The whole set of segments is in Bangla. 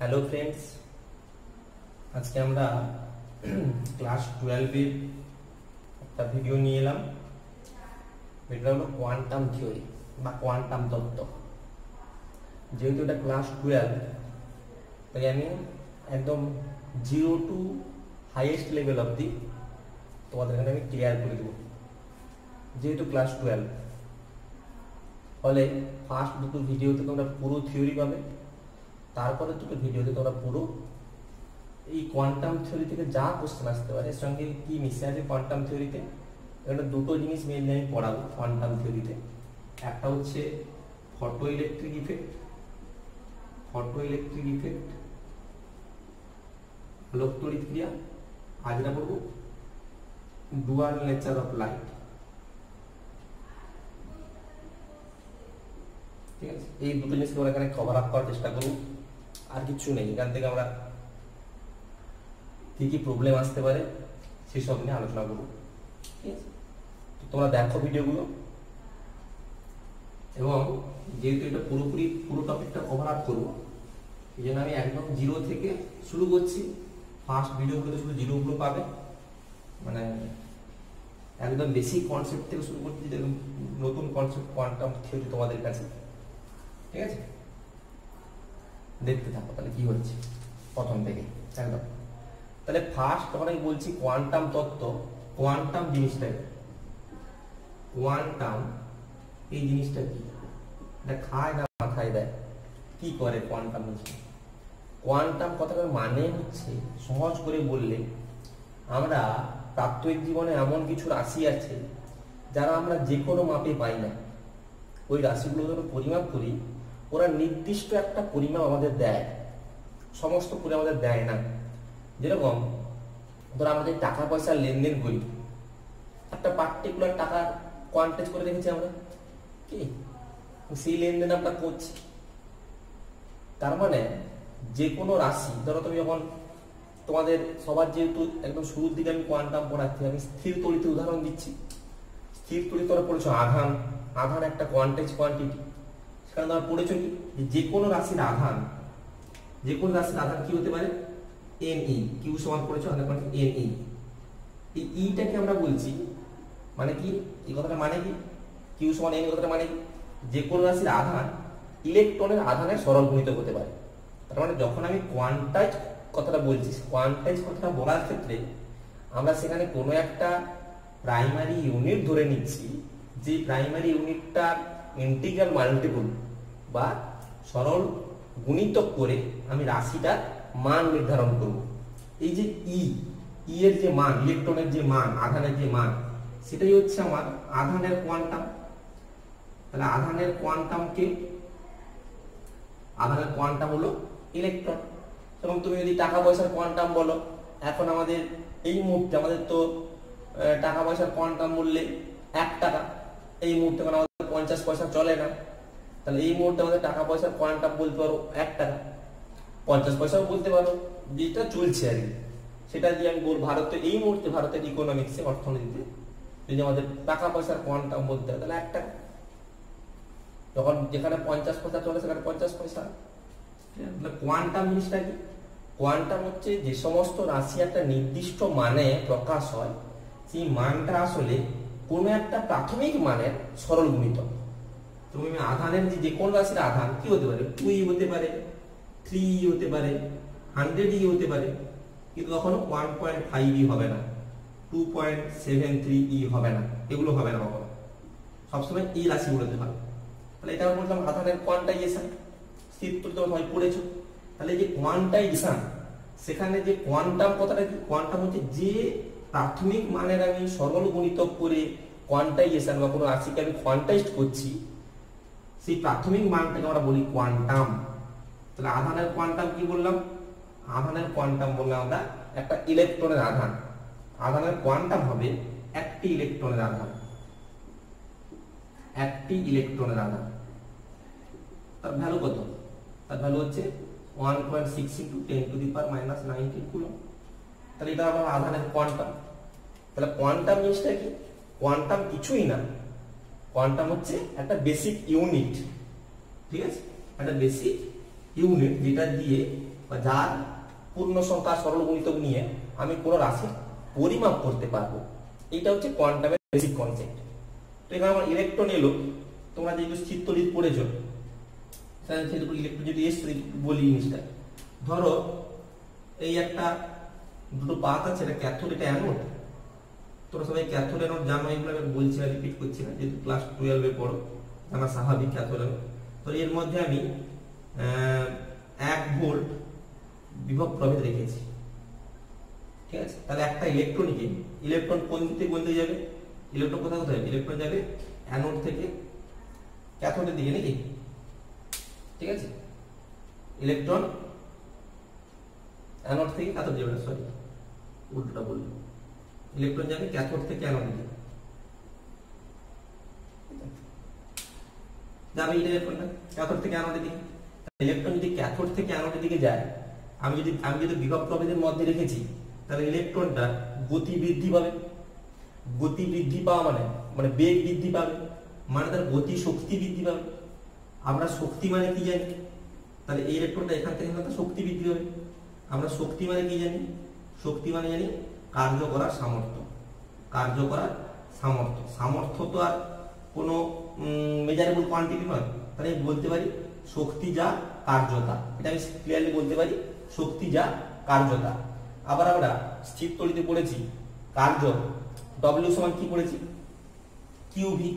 হ্যালো ফ্রেন্ডস, আজকে আমরা ক্লাস 12 এর একটা ভিডিও নিয়ে এলাম। এটা হলো কোয়ান্টাম থিওরি বা কোয়ান্টাম তত্ত্ব। যেহেতু এটা ক্লাস 12, তাই আমি একদম 0 টু হাইয়েস্ট লেভেল অবধি তোমাদের এখানে আমি ক্লিয়ার করে দেবো। যেহেতু ক্লাস 12, ফলে ফার্স্ট দুটো ভিডিওতে তোমরা পুরো থিওরি পাবে, তারপরে দুটো ভিডিওতে তোমরা পুরো এই কোয়ান্টাম থিওরি থেকে যা কোশ্চেন আসতে পারে এর সঙ্গে কি মিশে আছে কোয়ান্টাম থিওরিতে, এখানে দুটো জিনিস মেনলি আমি পড়াবো কোয়ান্টাম থিওরিতে। একটা হচ্ছে ফটো ইলেকট্রিক ইফেক্ট, আলোক তড়িৎ ক্রিয়া। আর যেটা পড়বো ডুয়াল নেচার অফ লাইট। ঠিক আছে, এই দুটো জিনিস আমরা এখানে কভার আপ করার চেষ্টা করবো। আর কিছু নেই, এখান থেকে আমরা কি কি প্রবলেম আসতে পারে সেসব নিয়ে আলোচনা করবো। ঠিক আছে, তো তোমরা দেখো ভিডিওগুলো, এবং যেহেতু এটা পুরো টপিকটা কভার আপ করবো, এই জন্য আমি একদম 0 থেকে শুরু করছি। ফার্স্ট ভিডিওগুলোতে শুধু 0 গুলো পাবে, মানে একদম বেসিক কনসেপ্ট থেকে শুরু করছি, যেরকম নতুন কনসেপ্ট কোয়ান্টাম থিওরি তোমাদের কাছে। ঠিক আছে, দেখতে থাকো তাহলে কি হচ্ছে প্রথম থেকে একদম। তাহলে ফার্স্ট তখন আমি বলছি কোয়ান্টাম তত্ত্ব। কোয়ান্টাম জিনিসটা কি? কোয়ান্টাম এই জিনিসটা কি? এটা খায় না মাথায় দেয়? কি করে কোয়ান্টাম জিনিসটা? কোয়ান্টাম কথাটার মানে হচ্ছে, সহজ করে বললে, আমরা প্রাত্যহিক জীবনে এমন কিছু রাশি আছে যারা আমরা যে কোনো মাপে পাই না। ওই রাশিগুলো যখন পরিমাপ করি, ওরা নির্দিষ্ট একটা পরিমাপ আমাদের দেয়, সমস্ত পরিমাপ আমাদের দেয় না। যেরকম ধর আমরা যে টাকা পয়সার লেনদেন করি, একটা পার্টিকুলার টাকা কোয়ান্টাইজ করে রেখেছি আমরা, কি সেই লেনদেন আমরা করছি। তার মানে যে কোনো রাশি, ধরো তুমি যখন তোমাদের সবার, যেহেতু একদম শুরুর দিকে আমি কোয়ান্টাম পড়াচ্ছি, আমি স্থির তড়িতের উদাহরণ দিচ্ছি। স্থির তড়িৎ তোমরা পড়েছো আধান একটা কোয়ান্টাইজ কোয়ান্টিটি। সেখানে তোমরা পড়েছো কি, যে কোনো রাশির আধান কি হতে পারে? Ne, কিউ সমান পড়েছো আধান কোয়ান্টিটি Ne। এই ইটাকে আমরা বলছি, মানে কি এই কথাটা মানে কি? কিউ সমান Ne কথাটা মানে কি? যে কোনো রাশির আধান ইলেকট্রনের আধানের সরল গুণিতক হতে পারে। তার মানে যখন আমি কোয়ান্টাইজ কথাটা বলছি, কোয়ান্টাইজ কথাটা বলার ক্ষেত্রে আমরা সেখানে কোনো একটা প্রাইমারি ইউনিট ধরে নিচ্ছি, যে প্রাইমারি ইউনিটটার ইন্টিগ্রাল মাল্টিপল বা সরল গুণিতক করে আমি রাশিটার মান নির্ধারণ করব। এই যে ই এর যে মান, ইলেকট্রনের যে মান, আধানের যে মান, সেটাই হচ্ছে আমার আধানের কোয়ান্টাম। তাহলে আধানের কোয়ান্টাম হলো ইলেকট্রন। এবং তুমি যদি টাকা পয়সার কোয়ান্টাম বলো, এখন আমাদের এই মুহূর্তে আমাদের তো টাকা পয়সার কোয়ান্টাম বললে 1 টাকা। এই মুহূর্তে আমাদের 50 পয়সা চলে না, তাহলে এই মুহূর্তে আমাদের টাকা পয়সার কোয়ান্টাম বলতে পারো 1 টাকা, 50 পয়সাও বলতে পারো, যেটা চলছে আর কি। সেটা দিয়ে আমি বলবো এই মুহূর্তে ভারতের ইকোনমিক্সে, অর্থনীতিতে যদি আমাদের টাকা পয়সার কোয়ান্টাম বলতে হয়, তাহলে 1 টাকা। যখন যেখানে 50 পয়সা চলে সেখানে 50 পয়সা। কোয়ান্টাম জিনিসটা কি? কোয়ান্টাম হচ্ছে যে সমস্ত রাশি একটা নির্দিষ্ট মানে প্রকাশ হয়, সেই মানটা আসলে কোনো একটা প্রাথমিক মানের সরল গুণিতক। তুমি আধানের যে কোন রাশির আধান কি হতে পারে? 2 হতে পারে, 3 হতে পারে, 100 হতে পারে, কিন্তু কখনো 1.5 হবে না, 2.73 হবে না, এগুলো হবে না কখনো। সবসময় এই রাশিগুলোতে হবে। তাহলে এটা বললাম আধানের কোয়ান্টাইজেশন। স্থির তড়িৎ তোমরা সবাই পড়েছো। তাহলে যে কোয়ান্টাইজেশন, সেখানে যে কোয়ান্টাম কথাটা কি? কোয়ান্টাম হচ্ছে যে প্রাথমিক মানের আমি সরল গুণিতক করে কোয়ান্টাইজেশন বা কোনো রাশিকে আমি কোয়ান্টাইজড করছি, সেই প্রাথমিক মানটাকে আমরা বলি কোয়ান্টাম। তাহলে আধানের কোয়ান্টাম কি বললাম? আধানের কোয়ান্টাম বললাম আমরা একটা ইলেকট্রনের আধান। আধানের কোয়ান্টাম হবে একটি ইলেকট্রনের আধান, তার ভ্যালু কত? তার ভ্যালু হচ্ছে 1.6 × 10⁻⁻19 কুলম্ব। তাহলে এটা আমার আধানের কোয়ান্টাম। তাহলে কোয়ান্টাম জিনিসটা কি? কোয়ান্টাম কিছুই না, কোয়ান্টাম হচ্ছে একটা বেসিক ইউনিট। ঠিক আছে, একটা বেসিক ইউনিট যেটা দিয়ে বা যার পূর্ণ সংখ্যা সরল গুণিতক নিয়ে আমি কোনো রাশির পরিমাপ করতে পারবো। এটা হচ্ছে কোয়ান্টামের বেসিক কনসেপ্ট। তো এখানে আমার ইলেকট্রন এলো, তোমরা যেগুলো স্থিরতড়িৎ পড়েছো ইলেকট্রন যদি এসে বলি জিনিসটা, ধরো এই একটা দুটো পাত আছে, এটা ক্যাথোড এটা অ্যানোড। তোমরা সবাই ক্যাথোড অ্যানোড জানো, এগুলো আমি বলছি না, রিপিট করছি না, যেহেতু ক্লাস 12 এ পড়ো জানা স্বাভাবিক ক্যাথোড অ্যানোড। তো এর মধ্যে আমি 1 ভোল্ট বিভব প্রভেদ রেখেছি, ঠিক আছে। তাহলে একটা ইলেকট্রন কোন দিক থেকে কোন দিকে যাবে? ইলেকট্রন কোথায় কোথায় যাবে? ইলেকট্রন যাবে অ্যানোড থেকে ক্যাথোডের দিকে, নাকি? ঠিক আছে, ইলেকট্রন অ্যানোড থেকে ক্যাথোড যাবে, সরি উল্টোটা বললাম, ইলেকট্রন যাবে ক্যাথোড থেকে অ্যানোডের দিকে যাবে, ইলেকট্রনটা ক্যাথোড থেকে অ্যানোডের দিকে। ইলেকট্রন যদি ক্যাথোড থেকে অ্যানোডের দিকে যায়, আমি যদি বিভব প্রভেদের মধ্যে রেখেছি, তাহলে ইলেকট্রনটা গতি বৃদ্ধি পাবে। গতি বৃদ্ধি পাওয়া মানে বেগ বৃদ্ধি পাবে, মানে তার গতি শক্তি বৃদ্ধি পাবে। আমরা শক্তি মানে কি জানি? তাহলে এই ইলেকট্রনটা এখান থেকে শক্তি বৃদ্ধি হবে। আমরা শক্তি মানে কি জানি? শক্তি মানে জানি কার্য করার সামর্থ্য। কার্য করার সামর্থ্য, সামর্থ্য তো আর কোনো মেজারেবল কোয়ান্টিটি নয়। তাহলে বলতে পারি শক্তি যা কার্যতা, এটা আমি ক্লিয়ারলি বলতে পারি, শক্তি যা কার্যতা। আবার আমরা স্থির তড়িতে পড়েছি কার্য, ডব্লিউ সমান কি পড়েছি? কিউভি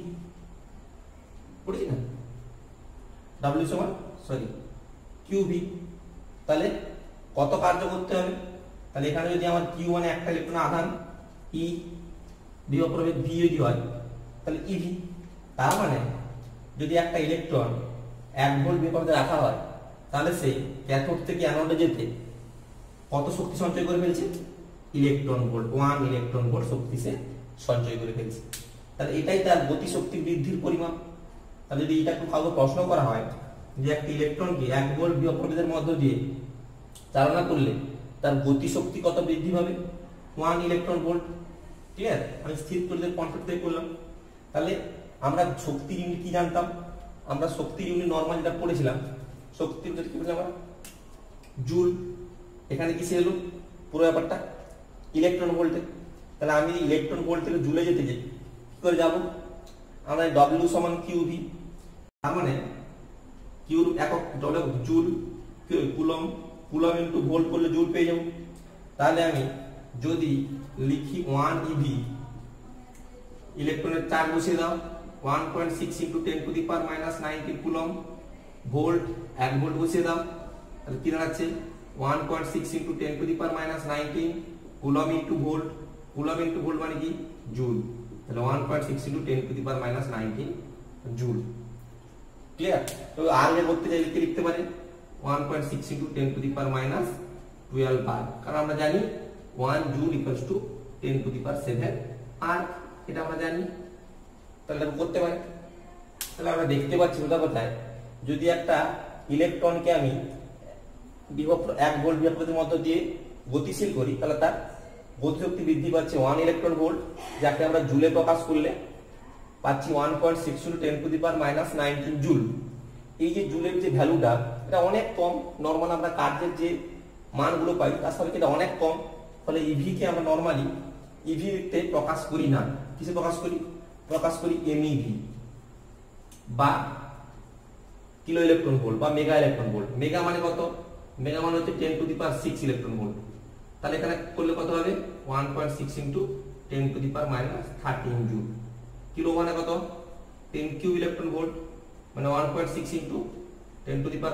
পড়েছি না? ডব্লিউ সমান কিউভি। তাহলে কত কার্য করতে হবে? তাহলে এখানে যদি আমার কিউ মানে একটা ইলেকট্রন আধান, ই বিভব প্রভেদ ভি যদি হয়, তাহলে ইভি। তার মানে যদি একটা ইলেকট্রন 1 ভোল্ট বিভব প্রভেদে রাখা হয়, তাহলে সে ক্যাথোড থেকে অ্যানোডে যেতে কত শক্তি সঞ্চয় করে ফেলছে? ইলেকট্রন ভোল্ট, 1 ইলেকট্রন ভোল্ট শক্তি সে সঞ্চয় করে ফেলছে। তাহলে এটাই তার গতি শক্তি বৃদ্ধির পরিমাপ। তাহলে যদি এটা কাউকে প্রশ্ন করা হয় যে একটা ইলেকট্রনকে 1 ভোল্ট বিভব প্রভেদের মধ্য দিয়ে চালনা করলে তার গতি শক্তি কত বৃদ্ধি পাবে? 1 ইলেকট্রন ভোল্ট। ঠিক আছে, আমি স্থির তড়িতের কনসেপ্ট থেকে করলাম। তাহলে আমরা শক্তির ইউনিট কি জানতাম? আমরা শক্তির ইউনিট নরমাল যেটা পড়েছিলাম, শক্তির ইউনিট কি বলছিলাম আমরা? জুল। এখানে কিসে এলো পুরো ব্যাপারটা? ইলেকট্রন ভোল্টে। তাহলে আমি ইলেকট্রন ভোল্ট থেকে জুলে যেতে চাই, কি করে যাব? আমরা ডব্লিউ সমান কিউভি, তার মানে কিউর একক joule, coulomb, coulomb into volt করলে জুল পেয়ে যাব। তাহলে আমি যদি লিখি 1 ইভি, ইলেকট্রনের চার্জ বসিয়ে দাও 1.6 into 10 to the power -19 coulomb, volt 1 volt বসিয়ে দাও, তাহলে কি দাঁড়াচ্ছে? 1.6 into 10 to the power -19 coulomb into volt. Coulomb into volt মানে কি? জুল। তাহলে 1.6 into 10 to the power -19 joule. Clear? তো আর এর করতে চাইলে কি লিখতে পারি? 1.6 ইনটু 10 টু দি পাওয়ার -12 বার, কারণ আমরা জানি 1 joule equals to 10 to the power 7 আর, এটা আমরা জানি। তাহলে করতে পারি। তাহলে আমরা দেখতে পাচ্ছি ওটা কোথায়, যদি একটা ইলেকট্রনকে আমি 1 ভোল্ট বিভব প্রভেদের মধ্য দিয়ে গতিশীল করি, তাহলে তার গতিশক্তি বৃদ্ধি পাচ্ছে 1 ইলেকট্রন ভোল্ট, যাকে আমরা জুলে প্রকাশ করলে পাচ্ছি 1.6 to 10 to the power -19 joule. এই যে জুলের যে ভ্যালুটা, এটা অনেক কম। নরমাল আমরা কার্যের যে মানগুলো পাই তার সাথে এটা অনেক কম। ফলে ইভি কে আমরা নরমালি ইভি তে প্রকাশ করি না। কিসে প্রকাশ করি? প্রকাশ করি এমইভি বা কিলো ইলেকট্রন ভোল্ট বা মেগা ইলেকট্রন ভোল্ট। মেগা মানে কত? মেগা মানে হচ্ছে 10 to the power 6 electron volt. তাহলে এখানে করলে কত হবে? 1.6 into 10 to the power -13 joule. Kilo মানে কত? 10 কিউব ইলেকট্রন ভোল্ট, মানে 1.6 into 10 to the power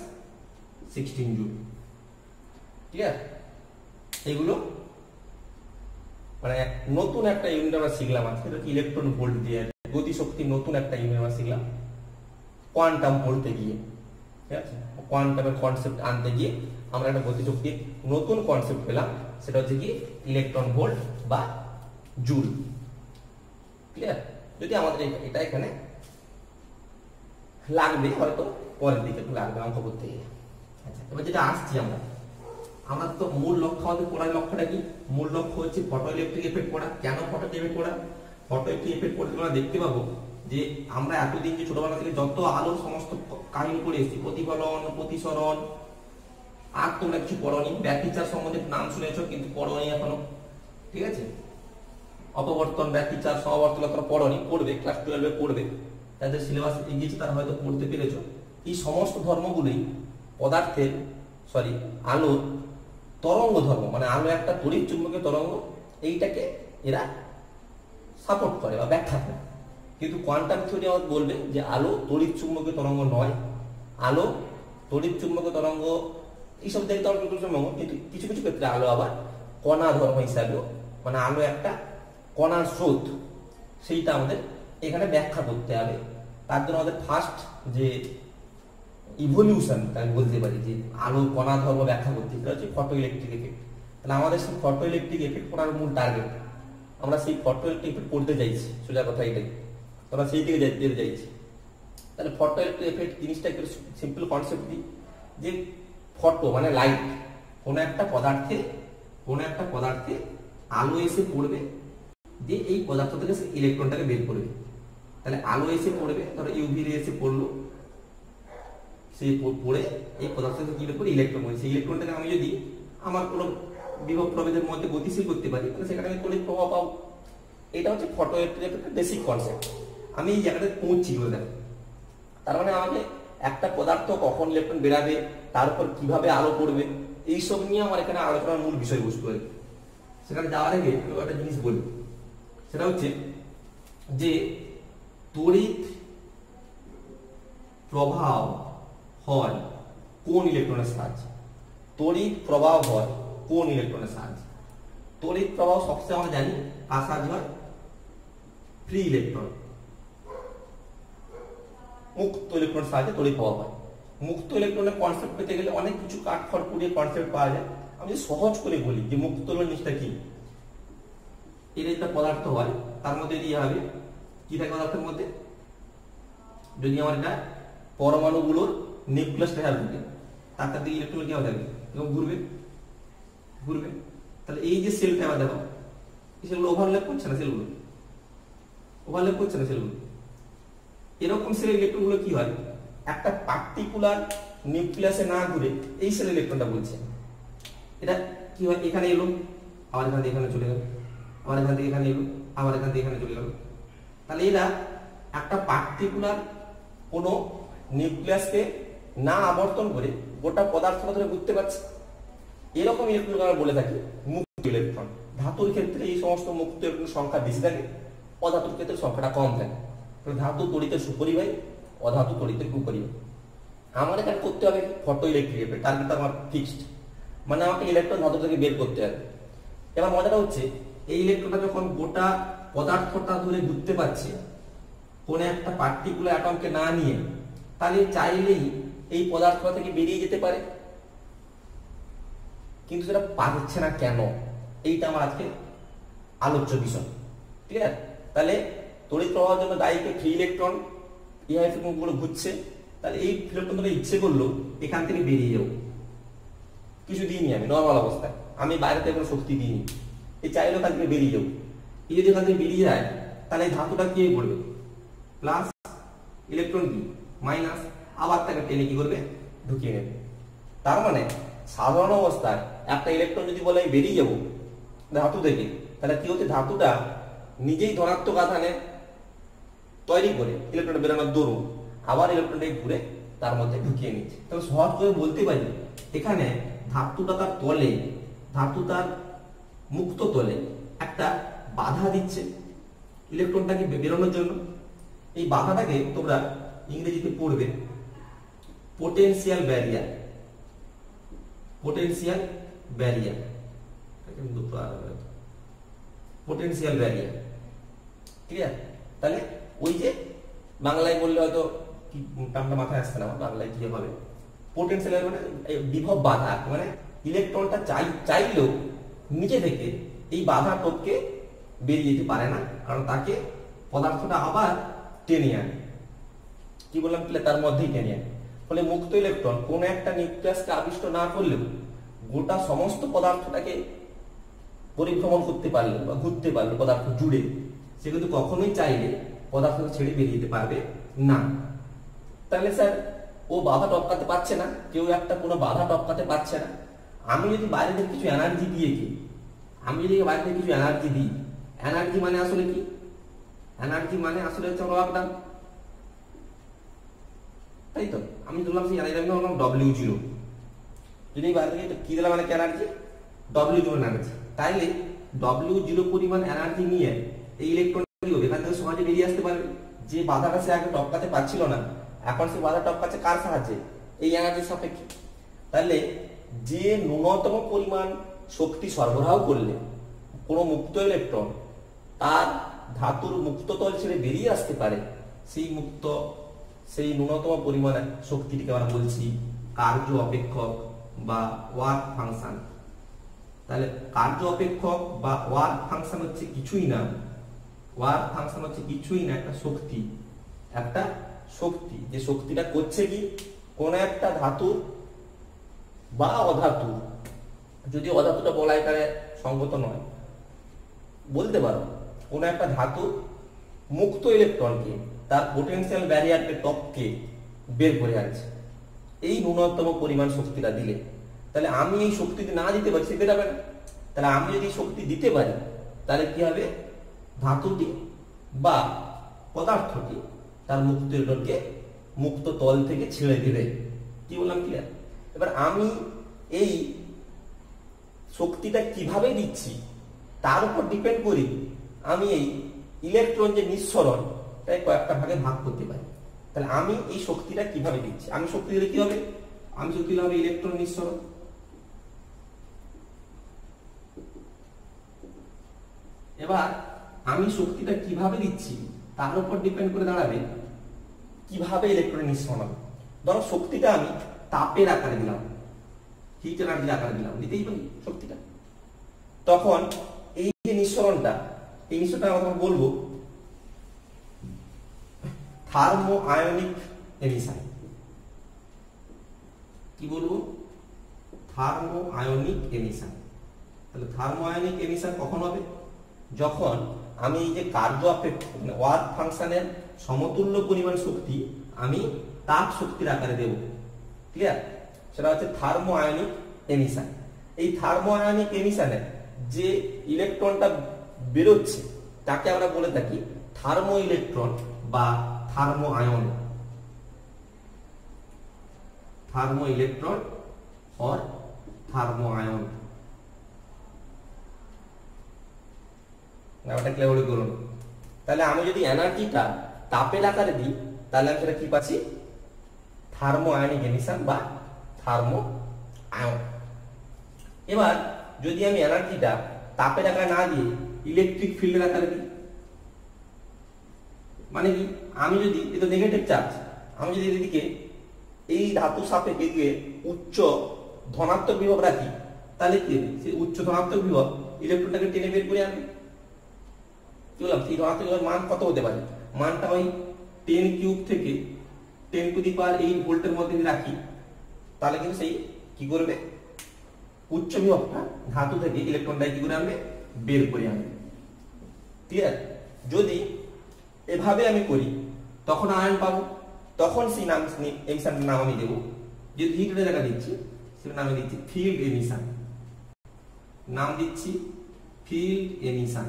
-16 joule. Clear? এইগুলো মানে নতুন একটা ইউনিট আমরা শিখলাম আজকে, এটা ইলেকট্রন ভোল্ট দিয়ে গতি শক্তির নতুন একটা ইউনিট আমরা শিখলাম কোয়ান্টাম বলতে গিয়ে। ঠিক আছে, কোয়ান্টামের কনসেপ্ট আনতে গিয়ে আমরা একটা গতি শক্তির নতুন কনসেপ্ট পেলাম, সেটা হচ্ছে কি ইলেকট্রন ভোল্ট বা জুল। ক্লিয়ার? যদি আমাদের এটা এখানে লাগবে, হয়তো পরের দিকে একটু লাগবে অঙ্ক করতে গিয়ে। আচ্ছা, এবার যেটা আসছি আমরা তো মূল লক্ষ্য, আমাদের পড়ার লক্ষ্যটা কি? মূল লক্ষ্য হচ্ছে ফটো ইলেকট্রিক এফেক্ট পড়া। কেন ফটো ইলেকট্রিক পড়া? ফটো ইলেকট্রিক এফেক্ট পড়তে আমরা দেখতে পাবো যে আমরা এতদিন যে ছোটবেলা থেকে যত আলোর সমস্ত কাহিনী পড়ে এসেছি, প্রতিফলন, প্রতিসরণ, আর তোমরা কিছু পড়োনি, ব্যাপ্তি চার্জ সম্বন্ধে নাম শুনেছো কিন্তু পড়োনি এখনো, ঠিক আছে? অপবর্তন, ব্যাপ্তি চার্জ, সমাবর্তন তোমরা পড়োনি, পড়বে, ক্লাস 12 পড়বে, তাদের সিলেবাস এগিয়েছে, তারা হয়তো পড়তে পেরেছো। এই সমস্ত ধর্মগুলোই পদার্থের আলোর তরঙ্গ ধর্ম, মানে আলো একটা তড়িৎ চুম্বকীয় তরঙ্গ, এইটাকে এরা সাপোর্ট করে বা ব্যাখ্যা করে। কিন্তু কোয়ান্টাম থিওরি আমাদের বলবে যে আলো তড়িৎ চুম্বকীয় তরঙ্গ নয়, আলো তড়িৎ চুম্বকীয় তরঙ্গ এইসব দেখতে হবে তরঙ্গ, কিন্তু কিছু কিছু ক্ষেত্রে আলো আবার কণা ধর্ম হিসাবেও, মানে আলো একটা কণার স্রোত, সেইটা আমাদের এখানে ব্যাখ্যা করতে হবে। তার জন্য আমাদের ফার্স্ট যে ইভলিউশন আমি বলতে পারি যে আলো কণা ধর্ম ব্যাখ্যা করতে, সেটা হচ্ছে ফটো ইলেকট্রিক এফেক্ট। তাহলে আমাদের সেই ফটো ইলেকট্রিক এফেক্ট পড়ার মূল টার্গেট, আমরা সেই ফটো ইলেকট্রিক এফেক্ট পড়তে চাইছি, সোজা কথা এটাই, আমরা সেই দিকে যেতে চাইছি। তাহলে ফটো ইলেকট্রিক এফেক্ট জিনিসটা একটু সিম্পল কনসেপ্ট দিই, যে ফটো মানে লাইট, কোনো একটা পদার্থে আলো এসে পড়বে, যে এই পদার্থ থেকে সে ইলেকট্রনটাকে বের করবে। তাহলে আলো এসে পড়বে, ধরো ইউভি রে এসে পড়লো, সে পড়ে এই পদার্থ থেকে কি বের করে ইলেকট্রন, সেই ইলেকট্রনটাকে আমি যদি আমার কোনো বিভব প্রভেদের মধ্যে গতিশীল করতে পারি, তাহলে সেখানে আমি তড়িৎ প্রবাহ পাবো। এটা হচ্ছে ফটো ইলেকট্রিক বেসিক কনসেপ্ট। আমি এই জায়গাটাতে পৌঁছি বলে দেখ, তার মানে আমাকে একটা পদার্থ কখন ইলেকট্রন বেরাবে, তার উপর কিভাবে আলো পড়বে, এইসব নিয়ে আমার এখানে আলোচনার মূল বিষয়বস্তু আর কি। সেখানে যাওয়ার আগে একটা জিনিস বলি, সেটা হচ্ছে যে তড়িৎ প্রবাহ হয় কোন ইলেকট্রনের সাহায্যে, তড়িৎ প্রবাহ হয় কোন ইলেকট্রনের সাহায্যে। তড়িৎ প্রবাহ সবচেয়ে আমরা জানি কার সাহায্যে হয়, ফ্রি ইলেকট্রন, মুক্ত ইলেকট্রনের সাহায্যে তড়িৎ প্রবাহ হয়। মুক্ত ইলেকট্রনের কনসেপ্ট পেতে গেলে অনেক কিছু কাঠখড় পুড়িয়ে কনসেপ্ট পাওয়া যায়। আমি যদি সহজ করে বলি যে মুক্ত জিনিসটা কি, এর একটা পদার্থ হয়, তার মধ্যে দিয়ে হবে কি থাকে পদার্থের মধ্যে, যদি আমার এটা পরমাণুগুলোর নিউক্লিয়াসটা থাকে, তার দিকে ইলেকট্রন কি হবে এবং ঘুরবে, তাহলে এই যে সেলটা আবার দেখো, এই সেলগুলো ওভারল্যাপ করছে না, সেলগুলো এরকম সেলের ইলেকট্রনগুলো কি হয়, একটা পার্টিকুলার নিউক্লিয়াসে না ঘুরে এই সেলের ইলেকট্রনটা বলছে, এটা কি হয়, এখানে এলো, আবার এখান থেকে এখানে চলে গেল, আবার এখান থেকে এখানে এলো, আবার এখান থেকে এখানে চলে গেল। তাহলে এরা একটা পার্টিকুলার কোনো নিউক্লিয়াসকে না আবর্তন করে গোটা পদার্থটা ধরে ঘুরতে পারছে। এরকম ইলেকট্রন আমরা বলে থাকি মুক্ত ইলেকট্রন। ধাতুর ক্ষেত্রে এই সমস্ত মুক্ত ইলেকট্রনের সংখ্যা বেশি থাকে, অধাতুর ক্ষেত্রে সংখ্যাটা কম থাকে। ধাতু তড়িতের সুপরিবাহী, অধাতু তড়িতের কুপরিবাহী। আমার এখানে করতে হবে ফটো ইলেকট্রিক এফেক্ট, টার্গেট আমার ফিক্সড, মানে আমাকে ইলেকট্রন ধাতু থেকে বের করতে হবে। এবার মজাটা হচ্ছে এই ইলেকট্রনটা যখন গোটা পদার্থটা ধরে ঘুরতে পারছে কোনো একটা পার্টিকুলার অ্যাটমকে না নিয়ে, তাহলে চাইলেই এই পদার্থটা থেকে বেরিয়ে যেতে পারে, কিন্তু সেটা পারছে না কেন, এইটা আমার আজকে আলোচ্য বিষয়। ঠিক আছে, তাহলে তড়িৎ প্রবাহের জন্য দায়ীকে ফ্রি ইলেকট্রন, গুলো ঘুরছে, তাহলে এই ইলেকট্রন ধরে ইচ্ছে করলো এখান থেকে বেরিয়ে যাবো, কিছু দিইনি আমি নর্মাল অবস্থায়, আমি বাইরে থেকে কোনো শক্তি দিইনি, এই চাইলেও এখান থেকে বেরিয়ে যাবো। এই যদি এখান থেকে বেরিয়ে যায় তাহলে এই ধাতুটা কি পড়বে, প্লাস, ইলেকট্রন কি মাইনাস, আবার তাকে টেনে কি করবে, ঢুকিয়ে নেবে। তার মানে সাধারণ অবস্থায় একটা ইলেকট্রন যদি বলে আমি বেরিয়ে যাবো ধাতু থেকে, তাহলে কি হচ্ছে, ধাতুটা নিজেই ধনাত্মক আধানে তৈরি করে ইলেকট্রন বেরোনোর দরুন আবার ইলেকট্রনটাকে ঘুরে তার মধ্যে ঢুকিয়ে নিচ্ছে। তাহলে সহজ করে বলতে পারি এখানে ধাতুটা তার তলে, ধাতু তার মুক্ত তলে একটা বাধা দিচ্ছে ইলেকট্রনটাকে বেরোনোর জন্য। এই বাধাটাকে তোমরা ইংরেজিতে পড়বে potential barrier, potential barrier, potential barrier. ঠিক আছে, তাহলে ওই যে বাংলায় বললে হয়তো কি টার্মটা মাথায় আসছে না, বাংলায় কি হবে, পোটেনশিয়াল মানে বিভব বাধা, মানে ইলেকট্রনটা চাইলেও নিচে থেকে এই বাধা টপকে বেরিয়ে যেতে পারে না, কারণ তাকে পদার্থটা আবার টেনে আনে, কি বললাম, তার মধ্যেই টেনে আনে। ফলে মুক্ত ইলেকট্রন কোন একটা নিউক্লিয়াসকে আবিষ্ট না করলেও গোটা সমস্ত পদার্থটাকে পরিভ্রমণ করতে পারলো বা ঘুরতে পারলো পদার্থ জুড়ে, সে কিন্তু কখনোই চাইলে পদার্থকে ছেড়ে বেরিয়ে যেতে পারবে না। তাহলে স্যার ও বাধা টপকাতে পারছে না, কেউ একটা কোনো বাধা টপকাতে পারছে না। আমি যদি বাইরে থেকে কিছু এনার্জি দিয়ে আমি যদি বাইরে থেকে কিছু এনার্জি দিই, এনার্জি মানে আসলে কি? এনার্জি মানে আসলে হচ্ছে ওয়ার্ক ডান, তাই তো? আমি ধরলাম সেই এনার্জি বললাম W0, যদি বাইরে থেকে কি দিলাম মানে এনার্জি W0 এনার্জি, তাইলে W0 পরিমাণ এনার্জি নিয়ে এই ইলেকট্রন কি হবে? এখান থেকে সহজে বেরিয়ে আসতে পারবে। যে বাধাটা সে আগে টপকাতে পারছিল না, এখন সে বাধা টপকাচ্ছে কার সাহায্যে? এই এনার্জির সাপেক্ষে। তাহলে যে ন্যূনতম পরিমাণ শক্তি সরবরাহ করলে কোনো মুক্ত ইলেকট্রন তার ধাতুর মুক্ততল ছেড়ে বেরিয়ে আসতে পারে, সেই ন্যূনতম পরিমাণে শক্তিটিকে আমরা বলছি কার্য অপেক্ষক বা ওয়ার্ক ফাংশন। তাহলে কার্য অপেক্ষক বা ওয়ার্ক ফাংশন হচ্ছে কিছুই না, ওয়ার্ক ফাংশন হচ্ছে কিছুই না, একটা শক্তি। একটা শক্তি, যে শক্তিটা করছে কি? কোন একটা ধাতু বা অধাতু, যদি অধাতুটা বলা এখানে সঙ্গত নয়, বলতে পারো কোন একটা ধাতু মুক্ত ইলেকট্রনকে তার পোটেনশিয়াল ব্যারিয়ারকে টপকে বের করে আনছে এই ন্যূনতম পরিমাণ শক্তিটা দিলে। তাহলে আমি এই শক্তি না দিতে পারি, সে বেরাবে না। তাহলে আমি যদি শক্তি দিতে পারি, তাহলে কি হবে? ধাতুটি বা পদার্থটি তার মুক্ত ইলেকট্রনকে মুক্ত তল থেকে ছেড়ে দিবে। কি বললাম? ক্লিয়ার? এবার আমি এই শক্তিটা কিভাবে দিচ্ছি তার উপর ডিপেন্ড করি আমি এই ইলেকট্রন যে নিঃসরণ তাই কয়েকটা ভাগে ভাগ করতে পারি। তাহলে আমি এই শক্তিটা কিভাবে দিচ্ছি? আমি শক্তি দিলে কি হবে? আমি শক্তি দিলে হবে ইলেকট্রন নিঃসরণ। এবার আমি শক্তিটা কিভাবে দিচ্ছি তার উপর ডিপেন্ড করে দাঁড়াবে কিভাবে ইলেকট্রন নিঃসরণ হবে। ধরো শক্তিটা আমি তাপের আকারে দিলাম, হিট এনার্জির আকারে দিলাম, দিতেই পারি শক্তিটা। তখন এই যে নিঃসরণটা, এই নিঃসরণটা আমরা বলবো থার্মো আয়নিক এমিশন। কি বলবো? Thermo ionic emission. তাহলে থার্মো আয়নিক এমিশন কখন হবে? যখন আমি এই যে কার্য অপেক্ষক মানে ওয়ার্ক ফাংশনের সমতুল্য পরিমাণ শক্তি আমি তাপ শক্তির আকারে দেব। ক্লিয়ার? সেটা হচ্ছে থার্মো আয়নিক এমিশন। এই থার্মো আয়নিক এমিশনে যে ইলেকট্রনটা বেরোচ্ছে তাকে আমরা বলে থাকি থার্মো ইলেকট্রন বা thermo ion. Thermo electron or thermo ion. ব্যাপারটা ক্লিয়ার করুন। তাহলে আমি যদি এনার্জিটা তাপের আকারে দিই, তাহলে আমি সেটা কি পাচ্ছি? থার্মো আয়নিক এমিশন বা থার্মো আয়ন। এবার যদি আমি এনার্জিটা তাপের আকারে না দিয়ে ইলেকট্রিক ফিল্ডের আকারে দিই, মানে কি? আমি যদি এটা নেগেটিভ চার্জ, আমি যদি এদিকে এই ধাতু সাপেক্ষে দিয়ে উচ্চ ধনাত্মক বিভব রাখি, তাহলে কি সেই উচ্চ ধনাত্মক বিভব ইলেকট্রনটাকে টেনে বের করে আনবে। কি বললাম? সেই ধনাত্মক বিভবের মান কত হতে পারে? মানটা ওই 10 কিউব থেকে 10⁸ ভোল্টের মধ্যে রাখি, তাহলে কিন্তু সেই কি করবে? উচ্চ বিভবটা ধাতু থেকে ইলেকট্রনটাকে কি করে আনবে? বের করে আনবে। ক্লিয়ার? যদি এভাবে আমি করি তখন আয়ন পাবো, তখন সেই নাম এমিশনের নাম আমি দেবো। যদি হিটের জায়গা দিচ্ছি সেটার নামে দিচ্ছি ফিল্ড এমিশন। নাম দিচ্ছি ফিল্ড এমিশন।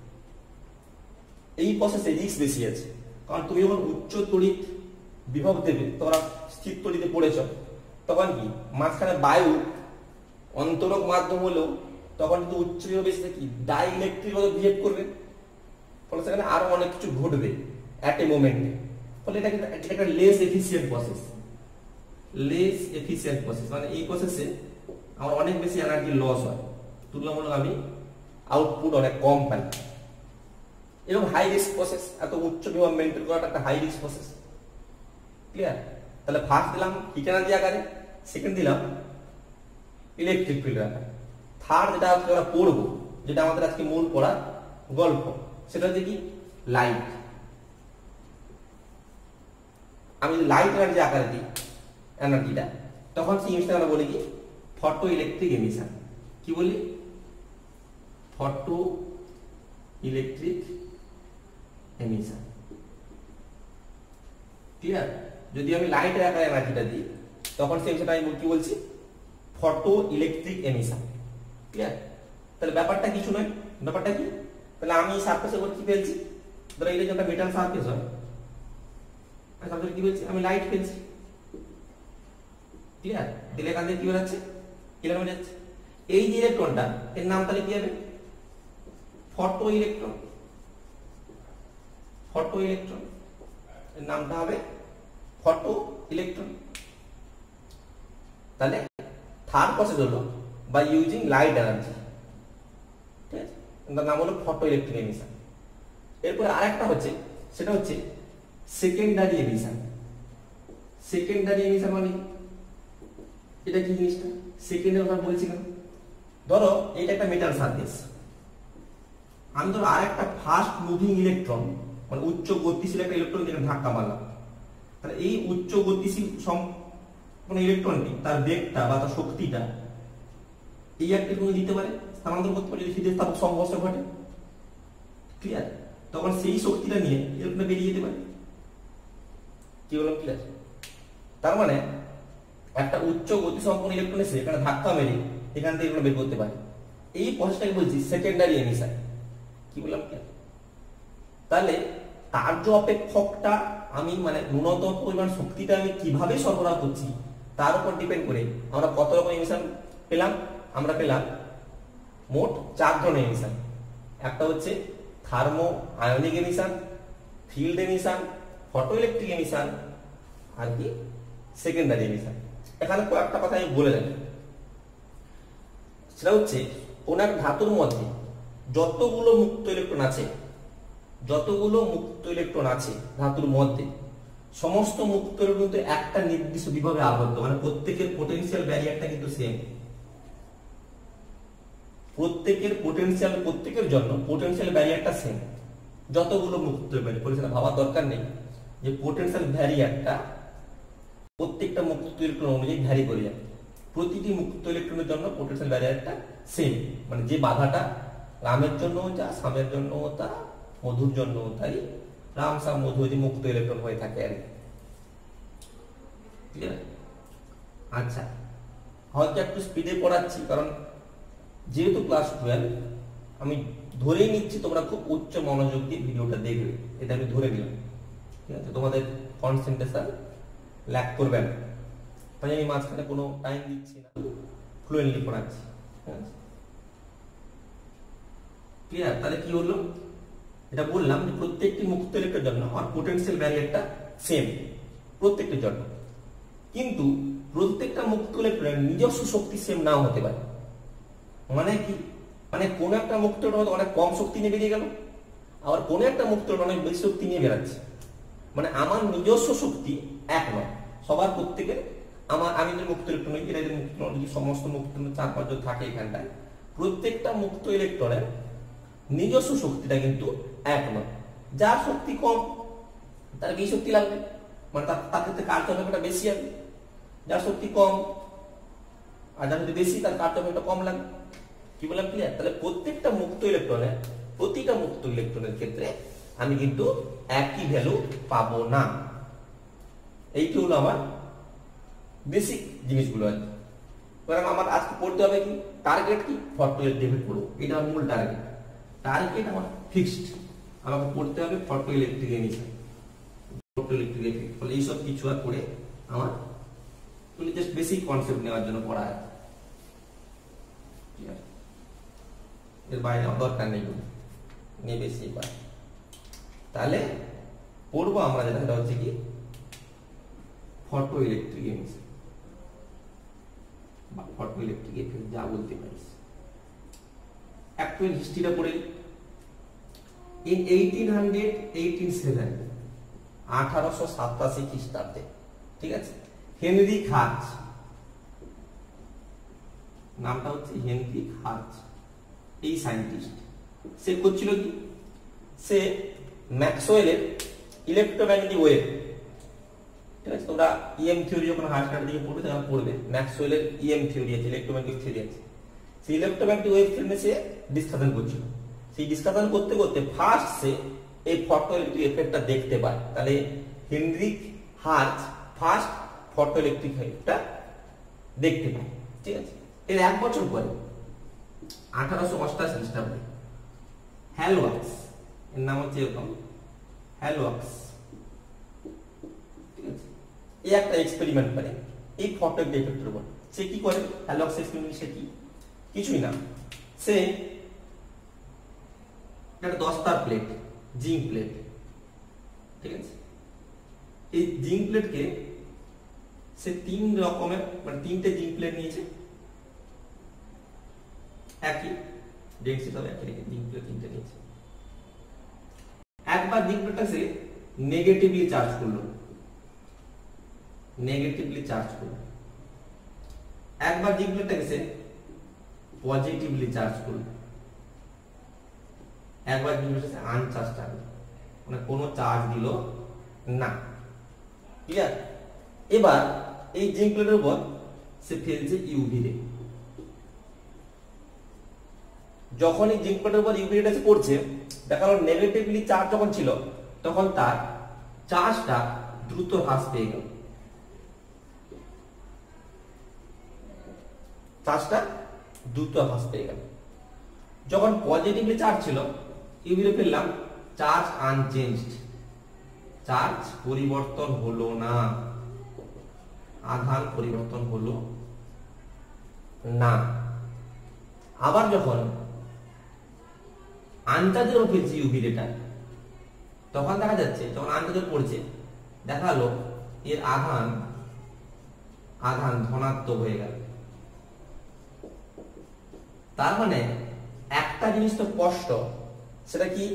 এই প্রসেসে রিস্ক বেশি আছে, কারণ তুমি যখন উচ্চ তড়িৎ বিভব দেবে, তোমরা স্থির তড়িতে পড়েছ, তখন কি মাঝখানে বায়ু অন্তরক মাধ্যম হলেও তখন কিন্তু উচ্চ বিভব বেশি কি ডাইইলেকট্রিক ভাবে বিহেভ করবে, ফলে সেখানে আরো অনেক কিছু ঘটবে অ্যাট এ মোমেন্টে। ফলে এটা একটা less efficient process. Less efficient process মানে এই প্রসেসে আমার অনেক বেশি এনার্জি লস হয়, তুলনামূলক আমি আউটপুট অনেক কম পাই। এবং হাই রিস্ক প্রসেস, এত উচ্চ বিভব মেনটেন করাটা একটা হাই রিস্ক প্রসেস। ক্লিয়ার? তাহলে ফার্স্ট দিলাম হিট এনার্জি আকারে, সেকেন্ড দিলাম ইলেকট্রিক ফিল্ড আকারে, থার্ড যেটা আজকে আমরা পড়বো, যেটা আমাদের আজকে মূল পড়ার গল্প, সেটা হচ্ছে কি লাইট। আমি যদি লাইট এনার্জি আকারে দিই এনার্জিটা, তখন সেই জিনিসটা আমরা বলি কি ফটো ইলেকট্রিক এমিশন। কি বলি? Photo electric emission. ক্লিয়ার? যদি আমি লাইটের আকারে এনার্জিটা দিই তখন সেই বিষয়টা আমি কি বলছি, ফটো ইলেকট্রিক এমিশন। ক্লিয়ার? তাহলে ব্যাপারটা কিছু নয়, ব্যাপারটা কি, তাহলে আমি সারফেসের উপর কি ফেলছি, ধরো এটা যে একটা মেটাল সারফেস হয়, তারপরে কি বলছি, আমি লাইট ফেলছি। ক্লিয়ার? দিলে এখান থেকে কি বেরোচ্ছে, ক্লিয়ার হয়ে যাচ্ছে। এই যে ইলেকট্রনটা, এর নাম তাহলে কি হবে, ফটো ইলেকট্রন। ফটো ইলেকট্রন এর নামটা হবে ফটো ইলেকট্রন। তাহলে থার্ড প্রসেস হলো বাই ইউজিং লাইট এনার্জি, ঠিক আছে, তার নাম হলো ফটো ইলেকট্রিক এমিশন। এরপরে আরেকটা হচ্ছে, সেটা হচ্ছে সেকেন্ডারি এমিশন। সেকেন্ডারি এমিশন মানে এটা কি জিনিসটা, সেকেন্ডের কথা বলছিলাম, ধরো এটা একটা মেটাল সারফেস, আমি ধরো আরেকটা ফাস্ট মুভিং ইলেকট্রন, মানে উচ্চ গতিশীল একটা ইলেকট্রন যেখানে ধাক্কা মারলাম, তাহলে এই উচ্চ গতিশীল কোন ইলেকট্রনটি তার বেগটা বা তার শক্তিটা এই একটা কোনো দিতে পারে, স্থানান্তর করতে পারে, যদি স্থিতিস্থাপক সংঘর্ষ ঘটে। ক্লিয়ার? তখন সেই শক্তিটা নিয়ে ইলেকট্রনটা বেরিয়ে যেতে পারে। কি বললাম? ক্লিয়ার? তার মানে একটা উচ্চ গতি সম্পন্ন ইলেকট্রন এসে এখানে ধাক্কা মেরে এখান থেকে ইলেকট্রন বের করতে পারে। এই প্রসেসটাকে বলছি সেকেন্ডারি এমিশন। কি বললাম? ক্লিয়ার? তাহলে কার্য অপেক্ষকটা আমি মানে ন্যূনতম পরিমাণ শক্তিটা আমি কিভাবে সরবরাহ করছি তার উপর ডিপেন্ড করে আমরা কত রকম এমিশন পেলাম। আমরা পেলাম মোট 4 ধরনের এমিশন। একটা হচ্ছে thermo ionic emission, field emission, photo electric emission, আর কি সেকেন্ডারি এমিশন। এখানে কয়েকটা কথা আমি বলে রাখি, সেটা হচ্ছে কোন এক ধাতুর মধ্যে যতগুলো মুক্ত ইলেকট্রন আছে, যতগুলো মুক্ত ইলেকট্রন আছে ধাতুর মধ্যে, সমস্ত মুক্ত ইলেকট্রন কিন্তু একটা নির্দিষ্ট বিভবে আবদ্ধ, মানে প্রত্যেকের পোটেনশিয়াল ব্যারিয়ারটা কিন্তু সেম। প্রত্যেকের জন্য পোটেনশিয়াল ব্যারিয়ারটা সেম, যতগুলো মুক্ত ব্যারিয়ার ভাবার দরকার নেই যে পোটেনশিয়াল ব্যারিয়ারটা প্রত্যেকটা মুক্ত ইলেকট্রন অনুযায়ী ভ্যারি করে যায়। প্রতিটি মুক্ত ইলেকট্রনের জন্য পোটেনশিয়াল ব্যারিয়ারটা সেম, মানে যে বাধাটা রামের জন্য যা, সামের জন্য তা, মধুর জন্য তাই, রাম সাম মধু যে মুক্ত ইলেকট্রন হয়ে থাকে আর কি। ক্লিয়ার? আচ্ছা, হয়তো একটু স্পিডে পড়াচ্ছি কারণ যেহেতু ক্লাস 12, আমি ধরেই নিচ্ছি তোমরা খুব উচ্চ মনোযোগ দিয়ে ভিডিওটা দেখবে, এটা আমি ধরে নিলাম। ঠিক আছে? তোমাদের কনসেন্ট্রেশন ল্যাক করবে না, তাই আমি মাঝখানে কোনো টাইম দিচ্ছি না, ফ্লুয়েন্টলি পড়াচ্ছি। ক্লিয়ার? তাহলে কি হলো, এটা বললাম যে প্রত্যেকটি মুক্ত ইলেকট্রনের জন্য আমার পোটেনশিয়াল ব্যারিয়ারটা সেম প্রত্যেকটির জন্য, কিন্তু প্রত্যেকটা মুক্ত ইলেকট্রনের নিজস্ব শক্তি সেম নাও হতে পারে। মানে কি, মানে কোন একটা মুক্ত ইলেকট্রন অনেক কম শক্তি নিয়ে বেরিয়ে গেল, আবার কোন একটা মুক্ত ইলেকট্রন অনেক বেশি শক্তি নিয়ে বেরাচ্ছে। মানে আমার নিজস্ব শক্তি এক নয় সবার, প্রত্যেকের। আমি যদি মুক্ত ইলেকট্রন, এরা যদি মুক্ত ইলেকট্রন, সমস্ত মুক্ত ইলেকট্রন 4-5 জন থাকে এখানটায়, প্রত্যেকটা মুক্ত ইলেকট্রনের নিজস্ব শক্তিটা কিন্তু এক নয়। যার শক্তি কম তার বেশি শক্তি লাগবে, মানে তার ক্ষেত্রে কার্যক্ষমতা বেশি হবে। যার শক্তি কম আর যার শক্তি বেশি, তার কার্যক্ষমতা কম লাগবে। কি বললাম? ক্লিয়ার? তাহলে প্রত্যেকটা মুক্ত ইলেকট্রনের, প্রতিটা মুক্ত ইলেকট্রনের ক্ষেত্রে আমি কিন্তু একই ভ্যালু পাবো না। এইটি হলো আমার বেসিক জিনিসগুলো আছে। আমার আজকে পড়তে হবে কি, টার্গেট কি, ফটো ইলেকট্রিক পড়বো, এটা আমার মূল টার্গেট। টার্গেট আমার ফিক্সড, আমাকে পড়তে হবে photo electric emission, photo electric effect. ফলে এইসব কিছু আর করে আমার জাস্ট বেসিক কনসেপ্ট নেওয়ার জন্য পড়া আছে, এর বাইরে আমার দরকার নেই, নিয়ে বেশি পাই। তাহলে পড়বো আমরা যেটা হচ্ছে কি ফটো ইলেকট্রিক এমিশন বা ফটো ইলেকট্রিক এফেক্ট যা বলতে পারিস। অ্যাকচুয়াল হিস্ট্রিটা পড়ে ইন 1887 খ্রিস্টাব্দে, ঠিক আছে, হেনরি খার্চ, নামটা হচ্ছে হেনরি খার্চ, এই সায়েন্টিস্ট, সে করছিল কি, সে ম্যাক্সওয়েলের ইলেকট্রোম্যাগনেটিক ওয়েভ, ঠিক আছে, তোমরা ইএম থিওরি যখন হায়ার স্টাডির দিকে পড়বে তখন পড়বে, ম্যাক্সওয়েলের ইএম থিওরি আছে, ইলেকট্রোম্যাগনেটিক থিওরি আছে, সেই ইলেকট্রোম্যাগনেটিক ওয়েভ ফিল্ডে সে ডিসকাশন করছিল। সেই ডিসকাশন করতে করতে ফার্স্ট সে এই ফটো ইলেকট্রিক এফেক্টটা দেখতে পায়। তাহলে Henry Hertz first photo electric ওয়েভটা দেখতে পাই। ঠিক আছে, এর 1 বছর পরে 1888 খ্রিস্টাব্দে হ্যালওয়াক্স, এর নাম হচ্ছে এরকম হ্যালওয়াক্স, ঠিক আছে, এই একটা এক্সপেরিমেন্ট করে এই ফটো ইলেকট্রিকের উপর। সে কি করে হ্যালওয়াক্স এক্সপেরিমেন্ট? সে কি, কিছুই না, সে একটা 10 তার প্লেট, জিঙ্ক প্লেট, ঠিক আছে, এই জিঙ্ক প্লেটকে সে 3 রকমের মানে 3টে জিঙ্ক প্লেট নিয়েছে, একই ডেন্সিটি হবে একই জিঙ্ক প্লেট 3টে নিয়েছে। একবার জিঙ্ক প্লেটটা সে নেগেটিভলি চার্জ করলো, নেগেটিভলি চার্জ করলো, একবার জিঙ্ক প্লেটটাকে সে পজিটিভলি চার্জ করলো, একবার জিঙ্ক প্লেটটা আনচার্জ থাকলো, মানে কোনো চার্জ দিল না। ক্লিয়ার? এবার এই জিঙ্ক প্লেটের উপর সে ফেলছে ইউভি রে। যখন এই জিঙ্ক প্লেটের উপর ইউভি রেটা পড়ছে, দেখা গেল নেগেটিভলি চার্জ যখন ছিল তখন তার চার্জটা দ্রুত হ্রাস পেয়ে গেল, চার্জটা দ্রুত হ্রাস পেয়ে গেল। যখন পজিটিভলি চার্জ ছিল ইউভি রে ফেললাম, চার্জ আনচেঞ্জড, চার্জ পরিবর্তন হলো না, আধান পরিবর্তন হলো না। আবার যখন আনচার্জের উপর ফেলছি ইউভি রেটা, তখন দেখা যাচ্ছে যখন আনচার্জের পড়ছে দেখা গেল এর আধান ধনাত্মক হয়ে গেল। তার মানে একটা জিনিস তো স্পষ্ট, সেটা কি,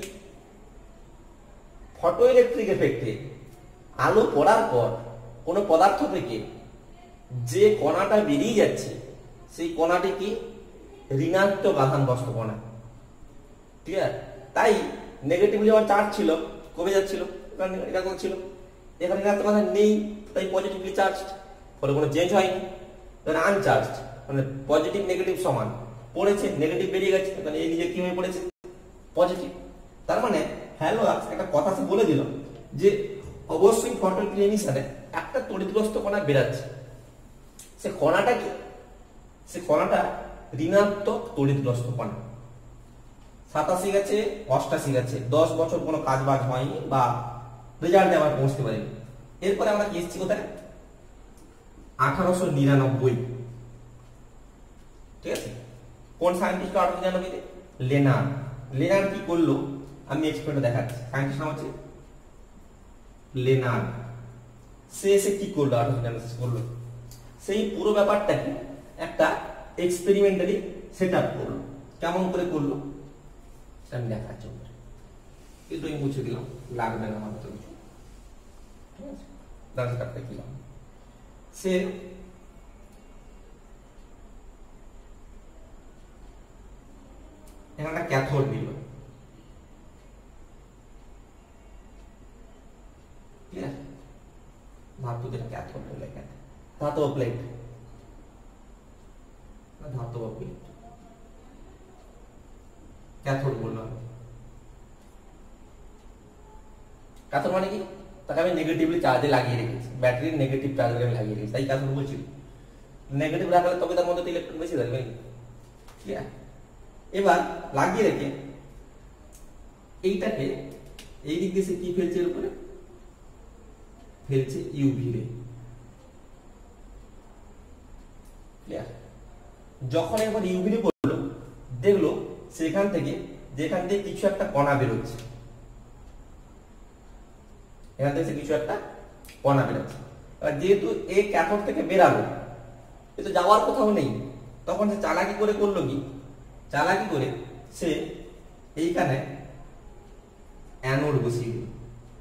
ফটো ইলেকট্রিক এফেক্টে আলো পড়ার পর কোন পদার্থ থেকে যে কণাটা বেরিয়ে যাচ্ছে সেই কণাটি কি ঋণাত্মক আধানগ্রস্ত কণা। ঠিক আছে, তাই নেগেটিভ যখন চার্জ ছিল কমে যাচ্ছিল, এটা ছিল, এখানে ঋণাত্মক আধান নেই, তাই পজিটিভলি চার্জ, ফলে কোনো চেঞ্জ হয়নি। আনচার্জ মানে পজিটিভ নেগেটিভ সমান, পড়েছে নেগেটিভ বেরিয়ে গেছে, মানে এই নিজে কি হয়ে পড়েছে পজিটিভ। তার মানে হ্যালোওয়াক্স একটা কথা সে বলে দিল যে অবশ্যই ফটো ইমিশনে একটা তড়িৎগ্রস্ত কণা বেরাচ্ছে, সে কণাটা কি, সে কণাটা ঋণাত্মক তড়িৎগ্রস্ত কণা। 87 গেছে 88 গেছে, 10 বছর কোনো কাজ বাজ হয়নি বা রেজাল্টে আমরা পৌঁছতে পারিনি। এরপরে আমরা কি এসেছি কোথায়, 1899। ঠিক আছে, কোন সায়েন্টিস্ট 1899-তে? লেনার্ড। লেনার্ড কি করলো আমি এক্সপেরিমেন্ট দেখাচ্ছি। সায়েন্টিস্ট নাম হচ্ছে লেনার্ড। সে এসে কি করলো 1899 করলো, সেই পুরো ব্যাপারটাকে একটা এক্সপেরিমেন্টালি সেটআপ করলো। কেমন করে করলো আমি দেখাচ্ছি, কিন্তু আমি মুছে দিলাম, লাগবে না আমার তো। ঠিক আছে, সেটআপটা কি, সে এখানে একটা ক্যাথোড দিল, ক্লিয়ার, ধাতুদের ক্যাথোড বলে, ধাতব প্লেট, ধাতব প্লেট ক্যাথোড বললাম। ক্যাথোড মানে কি, তাকে আমি নেগেটিভলি চার্জে লাগিয়ে রেখেছি, ব্যাটারির নেগেটিভ চার্জে আমি লাগিয়ে রেখেছি, তাই ক্যাথোড বলছি। নেগেটিভ রাখলে তবে তার মধ্যে ইলেকট্রন বেশি থাকবে, ক্লিয়ার। এবার লাগিয়ে রেখে এইটাকে এই দিক দিয়ে কি ফেলছে, এর উপরে ফেলছে ইউভি রে, ক্লিয়ার। যখন একবার ইউভি রে পড়লো, দেখলো সেখান থেকে যেখান থেকে কিছু একটা কণা বেরোচ্ছে, এখান থেকে কিছু একটা কণা বেরোচ্ছে। এবার যেহেতু এই ক্যাথোড থেকে বেরালো, এ তো যাওয়ার কোথাও নেই, তখন সে চালাকি করে করলো কি, চালাকি করে সে এইখানে অ্যানোড বসিয়ে দিল,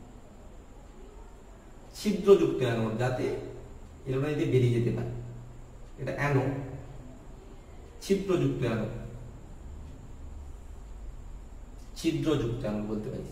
ছিদ্রযুক্ত অ্যানোড, যাতে ইলেকট্রন দিয়ে বেরিয়ে যেতে পারে। এটা অ্যানোড, ছিদ্রযুক্ত অ্যানোড, ছিদ্রযুক্ত অ্যানোড বলতে পারিস,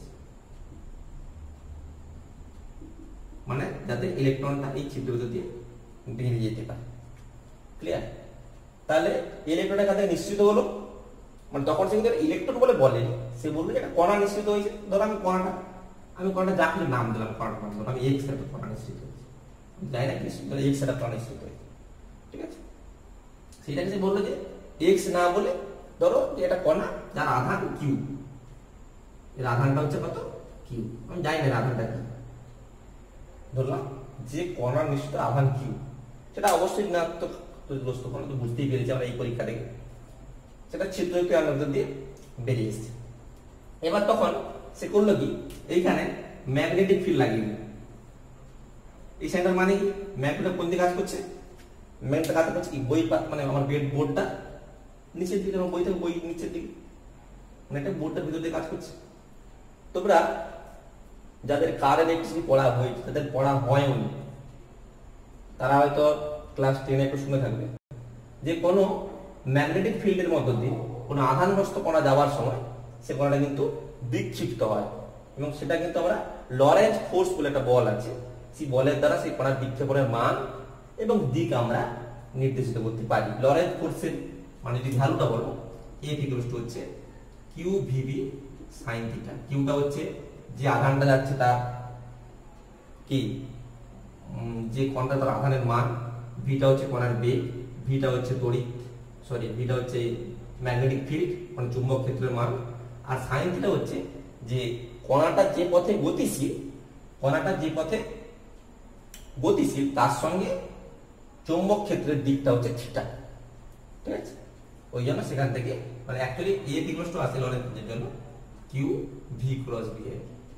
মানে যাতে ইলেকট্রনটা এই ছিদ্র দিয়ে বেরিয়ে যেতে পারে, ক্লিয়ার। তাহলে ইলেকট্রনটা এখান থেকে নিশ্চিত হলো, মানে তখন সে কিন্তু ইলেকট্রন বলে বলেনি, সে বললো যে একটা কণা নিশ্চিত হয়েছে। ধরো আমি কণাটা যা কিছু নাম দিলাম, কণাটার নাম ধরো আমি এক্স একটা কণা নিশ্চিত হয়েছে, যায় না কি এক্স একটা ট্রানজিস্টর তৈরি, ঠিক আছে। সেটাকে সে বললো যে এক্স না বলে ধরো যে এটা কণা যার আধান কিউ, এর আধানটা হচ্ছে কত কিউ, আমি জানি না আধানটা কি, ধরলাম যে কণার নিশ্চিত আধান কিউ, সেটা অবশ্যই ঋণাত্মক গ্রস্ত কণা, তো বুঝতেই পেরেছি আমরা এই পরীক্ষা থেকে, সেটা ছিদ্রযুক্ত আলোক দিয়ে বেরিয়ে এসছে। এবার তখন সে করলো কি, এইখানে ম্যাগনেটিক ফিল্ড লাগিয়ে দিল। এই সেন্টার মানে কি, ম্যাগনেটটা কোন দিকে কাজ করছে, ম্যাগনেটটা কাজ করছে কি বই মানে আমার বেড বোর্ডটা নিচের দিকে, আমার বই থেকে বই নিচের দিকে, মানে একটা বোর্ডটার ভিতর দিয়ে কাজ করছে। তোমরা যাদের কারেন্ট ইলেকট্রিসিটি পড়া হয়েছে, তাদের পড়া হয়নি, তারা হয়তো ক্লাস 10 একটু শুনে থাকবে যে কোনো ম্যাগনেটিক ফিল্ডের মধ্য দিয়ে কোনো আধানগ্রস্ত কণা যাওয়ার সময় সে কণাটা কিন্তু বিক্ষিপ্ত হয়, এবং সেটা কিন্তু আমরা লরেন্জ ফোর্স বলে একটা বল আছে, সেই বলের দ্বারা সেই কণার বিক্ষেপণের মান এবং দিক আমরা নির্দেশিত করতে পারি। লরেন্জ ফোর্সের মানে যদি ভ্যালুটা বলো, F ইকুয়ালস টু হচ্ছে কিউ ভিবি সাইন থিটা। কিউটা হচ্ছে যে আধানটা যাচ্ছে তার কি, যে কণাটা তার আধানের মান, ভিটা হচ্ছে কণার বেগ, ভিটা হচ্ছে তড়িৎ, ভিটা হচ্ছে ম্যাগনেটিক ফিল্ড মানে চুম্বক ক্ষেত্রের মান, আর সাইন থিটা হচ্ছে যে কণাটা যে পথে গতিশীল, কণাটা যে পথে গতিশীল তার সঙ্গে চৌম্বক ক্ষেত্রের দিকটা হচ্ছে থিটা, ঠিক আছে। ওই জন্য সেখান থেকে মানে অ্যাকচুয়ালি এ ইকুয়ালস টু আসে লরেন্থের জন্য কিউ ভি ক্রস বি,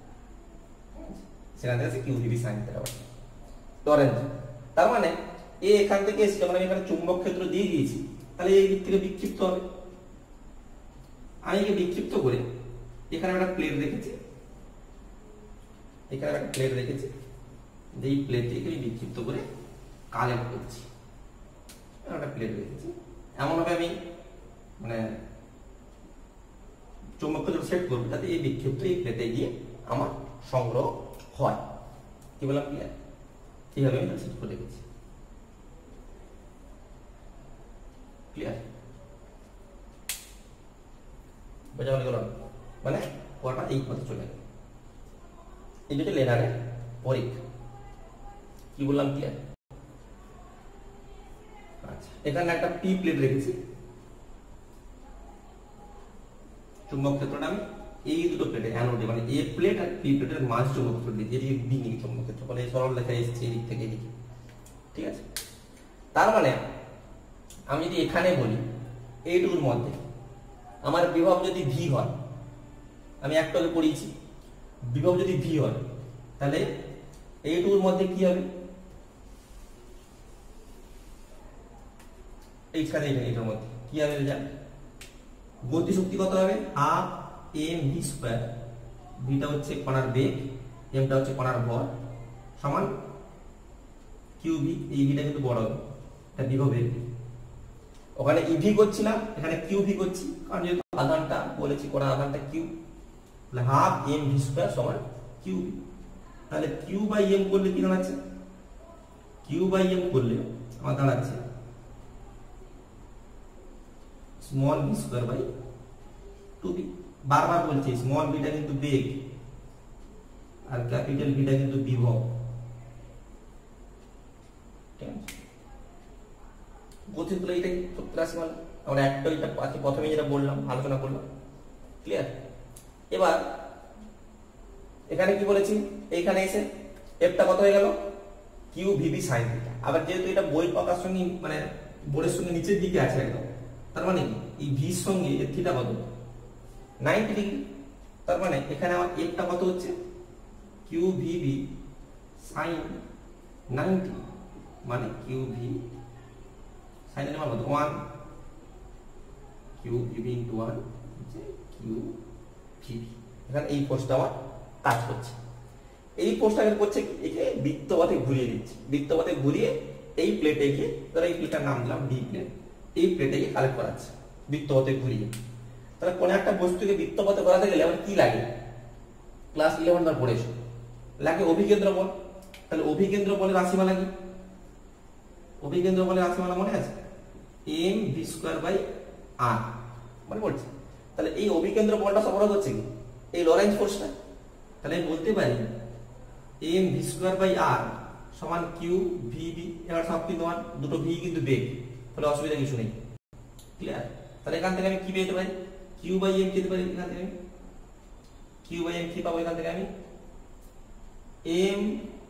সেখান থেকে আছে q v sine theta Lorentz. তার মানে এ এখান থেকে এসে যখন আমি এখানে চুম্বক ক্ষেত্র দিয়ে দিয়েছি, তাহলে এই দিক থেকে বিক্ষিপ্ত হবে। আমি একে বিক্ষিপ্ত করে এখানে একটা প্লেট রেখেছি, এখানে একটা প্লেট রেখেছি, যে এই প্লেটটিকে আমি বিক্ষিপ্ত করে কালেক্ট করছি, একটা প্লেট রেখেছি এমন ভাবে আমি মানে চৌম্বক ক্ষেত্র সেট করবো যাতে এই বিক্ষিপ্ত এই প্লেটে গিয়ে আমার সংগ্রহ হয়। কি বললাম ক্লিয়ার? এইভাবে আমি সেট করে রেখেছি, ক্লিয়ার? বোঝা গেল? মানে ওটা এই পথে চলে গেল। এই দুটো লেনারের পরীক্ষা। কি বললাম ক্লিয়ার? আচ্ছা, এখানে একটা পি প্লেট রেখেছি, চুম্বক ক্ষেত্রটা আমি এই দুটো প্লেটে অ্যানোডে মানে এ প্লেট আর পি প্লেটের মাঝ চুম্বক ক্ষেত্র দিয়েছি, এদিকে বি নিয়ে চুম্বক ক্ষেত্র বলে সরল লেখা এসেছে এদিক থেকে এদিকে, ঠিক আছে। তার মানে আমি যদি এখানে বলি এইটুকুর মধ্যে আমার বিভব যদি ভি হয়, আমি একটাকে পড়িয়েছি, বিভব যদি ভি হয় তাহলে এইটুকুর মধ্যে কি হবে, এইখানে এটার মধ্যে কি হবে জান, গতি শক্তি কত হবে, হাফ এম ভি স্কয়ার, ভিটা হচ্ছে কণার বেগ, এমটা হচ্ছে কণার ভর, সমান কিউ ভি। এই ভিটা কিন্তু বড় হবে, এটা বিভবের, ওখানে ইভি করছিলাম, এখানে কিউ ভি করছি, কারণ যেহেতু আধানটা বলেছি কণার আধানটা কিউ, তাহলে হাফ এম ভি স্কয়ার সমান কিউ ভি। তাহলে কিউ বাই এম করলে কি দাঁড়াচ্ছে, কিউ বাই এম করলে আমার দাঁড়াচ্ছে small V square by 2b। বারবার বলছি স্মল ভিটা কিন্তু বেগ আর ক্যাপিটাল ভিটা কিন্তু বিভব, ঠিক আছে। গতিগুলো এটাই সূত্র আছে, মানে আমরা একটা এটা প্রথমে যেটা বললাম আলোচনা করলাম, ক্লিয়ার? এবার এখানে কি বলেছি, এইখানে এসে এফটা কত হয়ে গেল, কিউ ভিবি সাইন থিটা। আবার যেহেতু এটা বই পাকার সঙ্গে মানে বোর্ডের সঙ্গে নিচের দিকে আছে একদম, তার মানে এই ভির সঙ্গে এর থিটা কত, 90 ডিগ্রি। তার মানে এখানে আমার এফটা কত হচ্ছে, কিউ ভিবি সাইন 90, মানে কিউ ভি সাইনের মান কত 1, কিউ ভিবি ইনটু 1 হচ্ছে কিউ ভিবি। এখানে এই ফোর্সটা আমার কাজ করছে, এই ফোর্সটা করছে একে বৃত্তপথে ঘুরিয়ে দিচ্ছে, বৃত্তপথে ঘুরিয়ে এই প্লেটে গিয়ে, ধরো এই প্লেটের নাম দিলাম ডি প্লেট, এই প্লেটে গিয়ে কালেক্ট করাচ্ছে বৃত্তপথে ঘুরিয়ে। তাহলে কোন একটা বস্তুকে বৃত্তপথে করাতে গেলে আমার কি লাগে, ক্লাস 11 বার পড়েছো, লাগে অভিকেন্দ্র বল। তাহলে অভিকেন্দ্র বলের রাশিমালা কি, অভিকেন্দ্র বলের রাশিমালা মনে আছে, m v square by r, মনে পড়ছে? তাহলে এই অভিকেন্দ্র বলটা সরবরাহ করছে কি, এই লরেন্জ ফোর্সটা। তাহলে আমি বলতে পারি m v square by r সমান কিউ ভি বি, এবার সব কিন্তু মান, দুটো ভি কিন্তু বেগ, তাহলে অসুবিধা কিছু নেই। ক্লিয়ার? তাহলে এখান থেকে আমি কি পেতে পারি, কিউ বাই এম পেতে পারি। এখান থেকে কিউ বাই এম কি পাবো, এখান থেকে আমি এম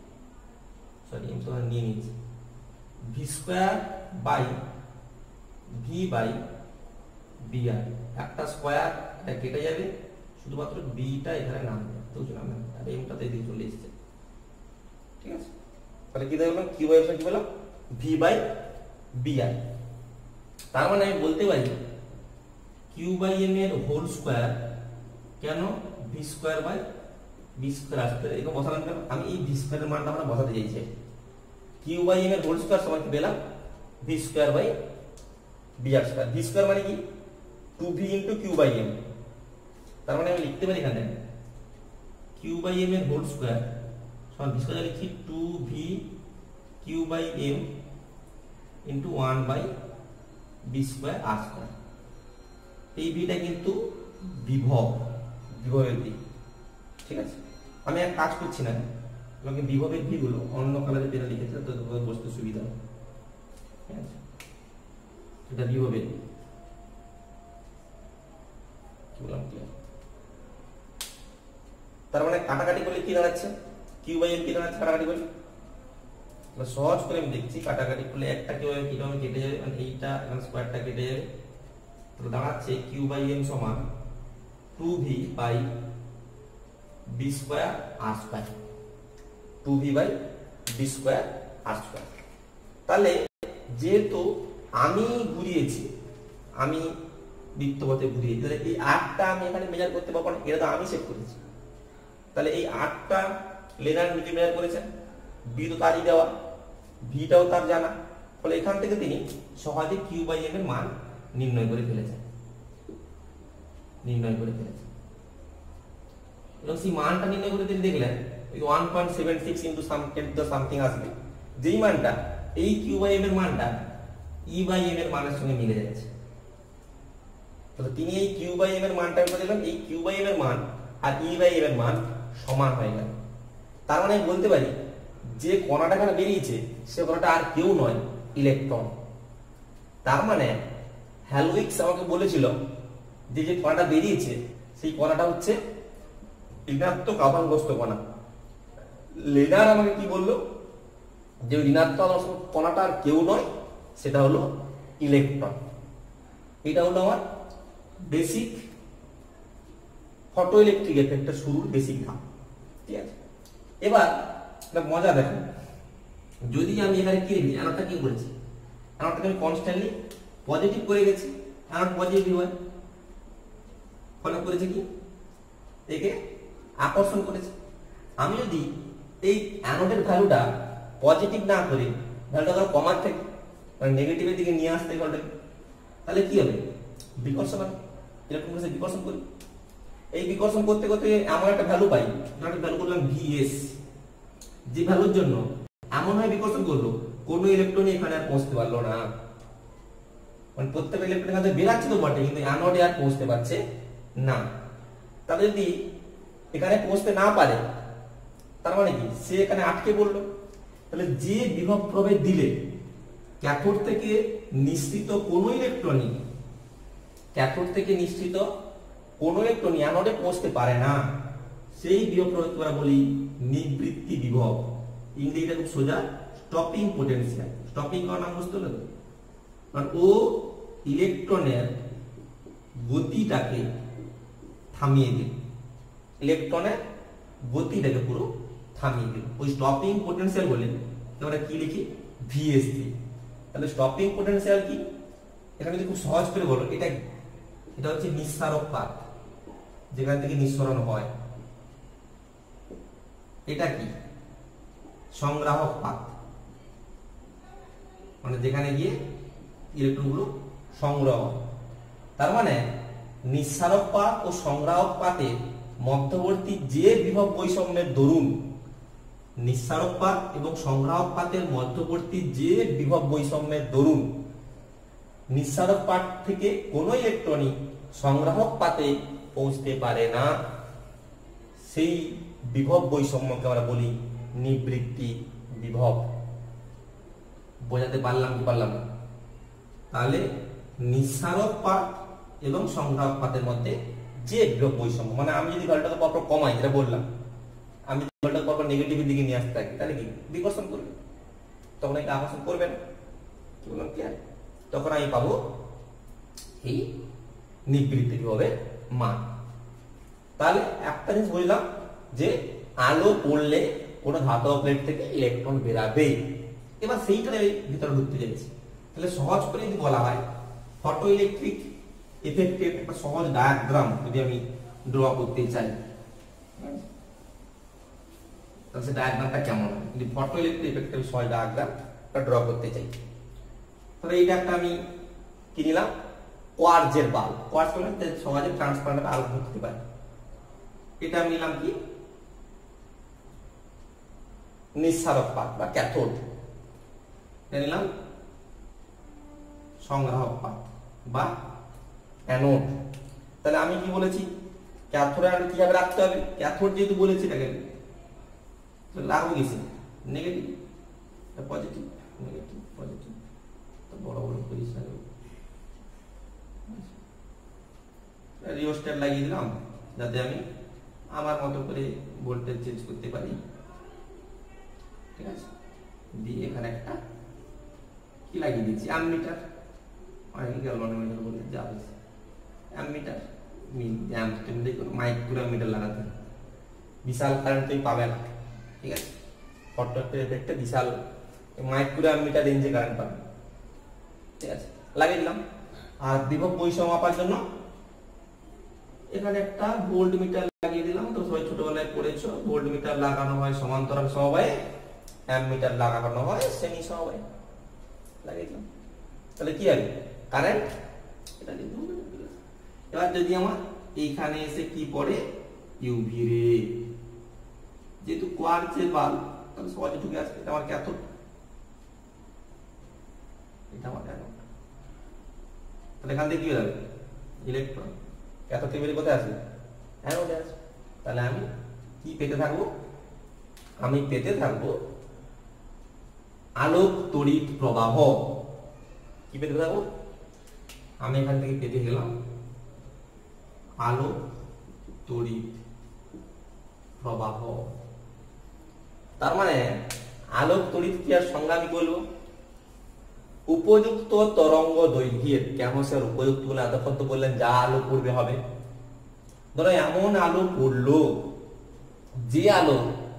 তো নিয়ে নিচ্ছি, v square by v by B r, একটা স্কোয়ার এটা কেটে যাবে, শুধুমাত্র বিটা এখানে নামবে, বুঝলাম না, আর এমটাতে দিয়ে চলে এসেছে। ঠিক আছে, তাহলে কি দেখলাম, কিউ বাই এম কি পেলাম, ভি বাই বি আর। তার মানে আমি বলতে পারি কিউ বাই এম এর হোল স্কোয়ার কেন v square by B square আসবে, এরকম বসালাম কেন, আমি এই ভি স্কোয়ারের মানটা আমরা বসাতে চাইছি। কিউ বাই এম এর হোল স্কোয়ার সমান কি পেলাম, v square by B r square. V square মানে কি, 2v into Q by m. তার মানে আমি লিখতে পারি এখানে কিউ বাই এম এর হোল স্কোয়ার সমান ভি স্কোয়ার লিখি 2v q by m into 1 by B square r square. এই ভিটা কিন্তু বিভবের দিক। ঠিক আছে, আমি এক কাজ করছি না, তোমাকে বিভবের ভি গুলো অন্য কালারে পেনে লিখেছে তো তোমাদের বুঝতে সুবিধা হবে। ঠিক আছে, এটা বিভবের দিক। তার মানে কাটাকাটি করলে কি দাঁড়াচ্ছে, কিউ বাই এম কি দাঁড়াচ্ছে কাটাকাটি করলে, সহজ করে আমি দেখছি, কাটাকাটি করলে একটা কিভাবে কেটে যাবে, মানে এইটা এখানে স্কয়ারটা কেটে যাবে, তো দাঁড়াচ্ছে কিউ বাই এম সমান 2v by B square r square, 2v by B square r square. তাহলে যেহেতু আমি ঘুরিয়েছি, আমি বৃত্তপথে ঘুরিয়েছি, তাহলে এই 8টা আমি এখানে মেজার করতে পারবো না, এটা তো আমি সেট করেছি। তাহলে এই 8টা লেনার নিজে মেজার করেছেন, বি তো তারই দেওয়া, ভিটাও তার জানা, ফলে এখান থেকে তিনি সহজে কিউ বাই এম এর মান নির্ণয় করে ফেলেছেন। এবং সেই মানটা নির্ণয় করে তিনি দেখলেন ওই 1.76 ইনটু সামথিং আসবে, যেই মানটা এই কিউ বাই এম এর মানটা ই বাই এম এর মানের সঙ্গে মিলে যাচ্ছে। তাহলে তিনি এই কিউ বাই এম এর মানটা দেখলেন, এই কিউ বাই এম এর মান আর ই বাই এম এর মান সমান হয়ে গেল। তার মানে আমি বলতে পারি যে কণাটা এখানে বেরিয়েছে সে কণাটা আর কেউ নয়, ইলেকট্রন। তার মানে হ্যালউইক্স আমাকে বলেছিল যে যে কণাটা বেরিয়েছে সেই কণাটা হচ্ছে ঋণাত্মক আধানগ্রস্ত কণা। লেনার আমাকে কি বললো, যে ঋণাত্মক কণাটা আর কেউ নয়, সেটা হলো ইলেকট্রন। এটা হলো আমার বেসিক ফটো ইলেকট্রিক এফেক্টের শুরুর বেসিক ধাপ। ঠিক আছে, এবার মজা দেখেন, যদি আমি এখানে কি রেখেছি, অ্যানোডটা কি করেছি, অ্যানোডটাকে আমি কনস্ট্যান্টলি পজিটিভ করে গেছি, অ্যানোড পজিটিভ হয়, ফলে করেছে কি একে আকর্ষণ করেছে। আমি যদি এই অ্যানোডের ভ্যালুটা পজিটিভ না করে ভ্যালুটা কমার থেকে মানে নেগেটিভের দিকে নিয়ে আসতে গেলে তাহলে কি হবে, বিকর্ষণ হবে। এরকম করে বিকর্ষণ করি, এই বিকর্ষণ করতে করতে এমন একটা ভ্যালু পাই, একটা ভ্যালু করলাম ভিএস, যে ভ্যালুর জন্য এমন হয় বিকর্ষণ করলো কোনো ইলেকট্রনই এখানে আর পৌঁছতে পারলো না, মানে প্রত্যেকটা ইলেকট্রন এখানে বেরাচ্ছে তো বটে, কিন্তু অ্যানোডে আর পৌঁছতে পারছে না। তাহলে যদি এখানে পৌঁছতে না পারে তার মানে কি, সে এখানে আটকে পড়লো। তাহলে যে বিভব প্রভেদ দিলে ক্যাথোড থেকে নিঃসৃত কোনো ইলেকট্রনই অ্যানোডে পৌঁছতে পারে না, সেই বিভব প্রভেদ আমরা বলি নিবৃত্তি বিভব। ইংরেজিটা খুব সোজা, স্টপিং পোটেনশিয়াল। স্টপিং করার নাম বুঝতে হলো, কারণ ও ইলেকট্রনের গতিটাকে থামিয়ে দিল, পুরো থামিয়ে দিল, ওই স্টপিং পোটেনশিয়াল বলে আমরা কি লিখি, ভিএস দিই। তাহলে স্টপিং পোটেনশিয়াল কি, এখানে যদি খুব সহজ করে বলো, এটা হচ্ছে নিঃসারক পাত, যেখান থেকে নিঃসরণ হয়। এটা কি, সংগ্রাহক পাত, মানে যেখানে গিয়ে ইলেকট্রনগুলো সংগ্রহ। তার মানে নিঃসারক পাত ও সংগ্রাহক পাতের মধ্যবর্তী যে বিভব বৈষম্যের দরুন, নিঃসারক পাত এবং সংগ্রাহক পাতের মধ্যবর্তী যে বিভব বৈষম্যের দরুন নিঃসারক পাত থেকে কোনো ইলেকট্রনই সংগ্রাহক পাতে পৌঁছতে পারে না, সেই বিভব বৈষম্যকে আমরা বলি নিবৃত্তি বিভব। বোঝাতে পারলাম কি পারলাম না? তাহলে নিঃসারক পাত এবং সংগ্রাহক পাতের মধ্যে যে বিভব বৈষম্য, মানে আমি যদি ভ্যালুটাকে পরপর কমাই, যেটা বললাম, আমি যদি ভ্যালুটাকে পরপর নেগেটিভের দিকে নিয়ে আসতে থাকি, তাহলে কি বিকর্ষণ করবে, তখন এটা আকর্ষণ করবে না। কি বললাম ক্লিয়ার? তখন আমি পাবো এই নিবৃত্তি বিভবের মান। তাহলে একটা জিনিস বুঝলাম যে আলো পড়লে কোনো ধাতব প্লেট থেকে ইলেকট্রন বেরাবে। এবার সেইটার ভিতরে ঢুকতে যাচ্ছি। তাহলে সহজ করে যদি বলা হয় ফটো ইলেকট্রিক ইফেক্টের একটা সহজ ডায়াগ্রাম যদি আমি ড্র করতে চাই, তাহলে সেই ডায়াগ্রামটা কেমন হয়? যদি ফটো ইলেকট্রিক ইফেক্টের সহজ ডায়াগ্রামটা ড্র করতে চাই, তাহলে এইটা একটা আমি কি নিলাম, কোয়ার্জের বাল্ব। কোয়ার্জ মানে সহজে ট্রান্সপারেন্ট আলো ঢুকতে পারে। এটা আমি নিলাম কি নিঃসারক পাত বা ক্যাথোড, এটা নিলাম সংগ্রাহক পাত বা অ্যানোড। তাহলে আমি কি বলেছি, ক্যাথোড আর কিভাবে রাখতে হবে? ক্যাথোড যেহেতু বলেছি এটাকে রাখবো কিসে, নেগেটিভ পজিটিভ, নেগেটিভ পজিটিভ, তো বড় বড় পজিশন রিওস্ট্যাট লাগিয়ে দিলাম যাতে আমি আমার মতো করে ভোল্টেজ চেঞ্জ করতে পারি। ঠিক আছে, দিয়ে এখানে একটা কি লাগিয়ে দিচ্ছি, অ্যামমিটার, অনেকে গ্যালভানোমিটার বলে যাবে, অ্যামমিটার তুমি দেখো মাইক্রো অ্যামমিটার লাগাতে, বিশাল কারেন্ট তুমি পাবে না। ঠিক আছে, ফটো এফেক্টে বিশাল মাইক্রো অ্যামমিটার রেঞ্জে কারেন্ট পাবে। ঠিক আছে, লাগিয়ে দিলাম। আর বিভব বৈষম্য মাপার জন্য এখানে একটা ভোল্ট মিটার লাগিয়ে দিলাম। তো সবাই ছোটবেলায় পড়েছো, ভোল্ট মিটার লাগানো হয় সমান্তরাল সমবায়ে, অ্যামমিটার লাগানো হয় শ্রেণী সমবায়ে। লাগিয়ে দিলাম, তাহলে কি হবে কারেন্ট এটা কিন্তু। এবার যদি আমার এইখানে এসে কি পড়ে, ইউভি রে, যেহেতু কোয়ার্জের বাল্ব তাহলে সহজে ঢুকে আসবে। এটা আমার ক্যাথোড, এটা আমার অ্যানোড। তাহলে এখান থেকে কি হবে, ইলেকট্রন ক্যাথোড থেকে বেরিয়ে কোথায় আসবে, অ্যানোডে আসবে। তাহলে আমি কি পেতে থাকবো, আমি পেতে থাকবো আলোক তড়িৎ প্রবাহ। কি পেতে থাকবো, আমি এখান থেকে পেতে গেলাম আলোক তড়িৎ প্রবাহ। তার মানে আলোক তড়িৎ ক্রিয়ার সংজ্ঞা আমি বলবো উপযুক্ত তরঙ্গ দৈর্ঘ্যের। কেমন স্যার উপযুক্ত বলে এতক্ষণ তো বললেন যা আলো পড়বে হবে। ধরো এমন আলো পড়লো যে আলো,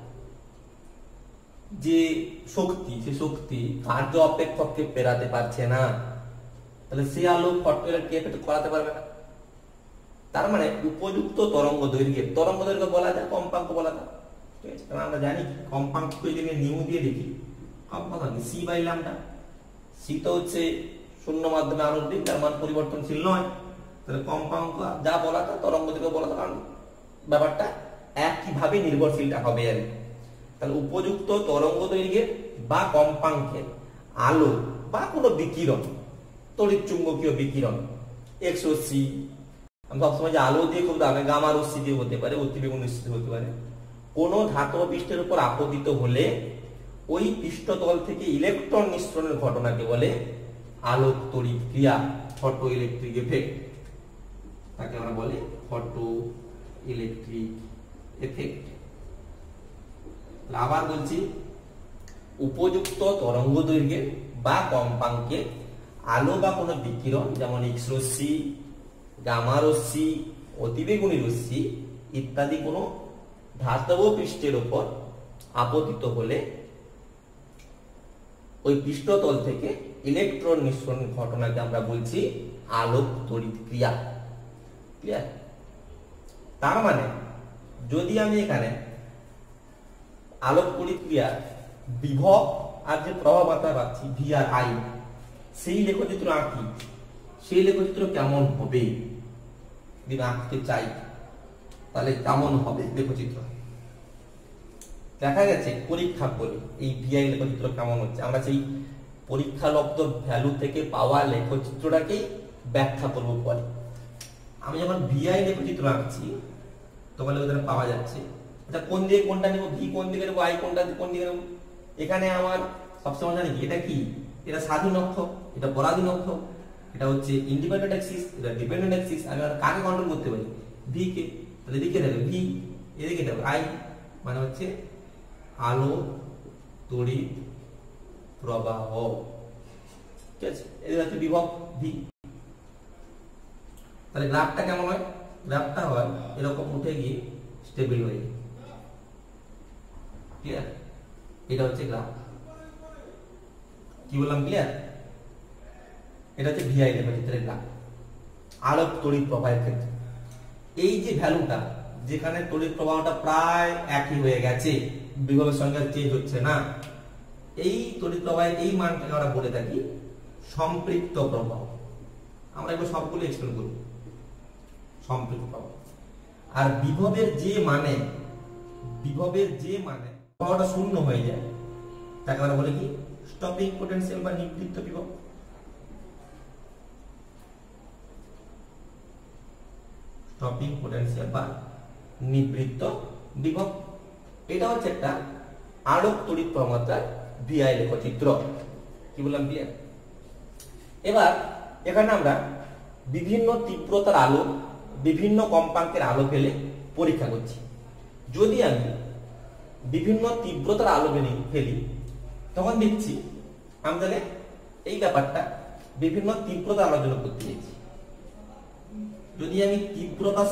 যে শক্তি, সে শক্তি কার্য অপেক্ষককে পেরাতে পারছে না, তাহলে সে আলো ফটো ইলেকট্রিক এফেক্ট করাতে পারবে না। তার মানে উপযুক্ত তরঙ্গ দৈর্ঘ্যের, তরঙ্গ দৈর্ঘ্য বলা যায়, কম্পাঙ্ক বলা যায়। ঠিক আছে, কারণ আমরা জানি কম্পাঙ্ককে যদি নিউ দিয়ে লিখি, কম্পাঙ্ক সি বাই ল্যামডা। সি তো হচ্ছে শূন্য মাধ্যমে আলোর দিক, তার মান পরিবর্তনশীল নয়। তাহলে কম্পাঙ্ক যা বলা তা তরঙ্গ দৈর্ঘ্য বলা, কারণ ব্যাপারটা একইভাবে নির্ভরশীলটা হবে আর। তাহলে উপযুক্ত তরঙ্গ দৈর্ঘ্যের বা কম্পাঙ্কের আলো বা কোনো বিকিরণ, তড়িৎ চুম্বকীয় বিকিরণ, এক্স রশ্মি, আমি সবসময় যে আলো দিয়ে খুব দামে গামা রশ্মি দিয়ে হতে পারে, অতিবেগুনি রশ্মি হতে পারে, কোন ধাতব পৃষ্ঠের উপর আপতিত হলে ওই পৃষ্ঠতল থেকে ইলেকট্রন নিঃসরণের ঘটনাকে বলে আলোক তড়িৎ ক্রিয়া, ফটো ইলেকট্রিক এফেক্ট। তাকে আমরা বলি ফটো ইলেকট্রিক এফেক্ট। আবার বলছি উপযুক্ত তরঙ্গ দৈর্ঘ্যের বা কম্পাঙ্কের আলো বা কোনো বিকিরণ, যেমন এক্স রশ্মি, গামা রশ্মি, অতিবেগুনি রশ্মি ইত্যাদি কোনো ধাতব পৃষ্ঠের উপর আপতিত হলে ওই পৃষ্ঠতল থেকে ইলেকট্রন নিঃসরণ ঘটনাকে আমরা বলছি আলোক তড়িৎ ক্রিয়া। ক্লিয়ার? তার মানে যদি আমি এখানে আলোক তড়িৎ ক্রিয়ার বিভব আর যে প্রভাব মাত্রা পাচ্ছি ভি আর আই, সেই লেখচিত্র আঁকি, সেই লেখচিত্র কেমন হবে যদি আঁকতে চাই, তাহলে কেমন হবে লেখচিত্র? দেখা গেছে পরীক্ষা বলে এই ভিআই লেখচিত্র কেমন হচ্ছে, আমরা সেই পরীক্ষালব্ধ ভ্যালু থেকে পাওয়া লেখচিত্রটাকেই ব্যাখ্যা করবো পরে। আমি যখন ভিআই লেখচিত্র আঁকছি তখন লেখচিত্র পাওয়া যাচ্ছে, আচ্ছা কোন দিকে কোনটা নেবো, ভি কোন দিকে নেবো, আই কোনটা কোন দিকে নেবো, এখানে আমার সবসময় জানি কি এটা কি, এটা স্বাধীন অক্ষ, এটা পরাধীন অক্ষ, এটা হচ্ছে ইন্ডিপেন্ডেন্ট অ্যাক্সিস, এটা ডিপেন্ডেন্ট অ্যাক্সিস। আমি আর কাকে কন্ট্রোল করতে পারি? ভি কে। তাহলে এদিকে থাকবে ভি, এদিকে থাকবে আই, মানে হচ্ছে আলো তড়িৎ প্রবাহ। ঠিক আছে, এদিকে হচ্ছে বিভব ভি। তাহলে গ্রাফটা কেমন হয়? গ্রাফটা হয় এরকম উঠে গিয়ে স্টেবল হয়ে যায়। ক্লিয়ার? এটা হচ্ছে গ্রাফ। কি বললাম? ক্লিয়ার? এটা হচ্ছে ভিআই রেখাচিত্রের গ্রাফ আলোক তড়িৎ প্রবাহের ক্ষেত্রে। এই যে ভ্যালুটা, যেখানে তড়িৎ প্রবাহটা প্রায় একই হয়ে গেছে, বিভবের সঙ্গে চেঞ্জ হচ্ছে না, এই তড়িৎ প্রবাহের এই মানটাকে আমরা বলে থাকি সম্পৃক্ত প্রবাহ। আমরা এগুলো সবগুলো এক্সপ্লেন করব। সম্পৃক্ত প্রবাহ। আর বিভবের যে মানে প্রবাহটা শূন্য হয়ে যায়, তাকে আমরা বলে কি স্টপিং পোটেনশিয়াল বা নিবৃত্ত বিভব। স্টপিং পোটেনশিয়াল বা নিবৃত্ত বিভব। এটা হচ্ছে একটা আলোক তড়িৎ প্রবাহমাত্রার ভিআই লেখচিত্র। কি বললাম? ভিআই। এবার এখানে আমরা বিভিন্ন তীব্রতার আলো, বিভিন্ন কম্পাঙ্কের আলো ফেলে পরীক্ষা করছি। যদি আমি বিভিন্ন তীব্রতার আলো ফেলি, তখন দেখছি আমি তাহলে এই ব্যাপারটা বিভিন্ন তীব্রতার আলোর জন্য করতে চাইছি। যদি আমি তীব্রতার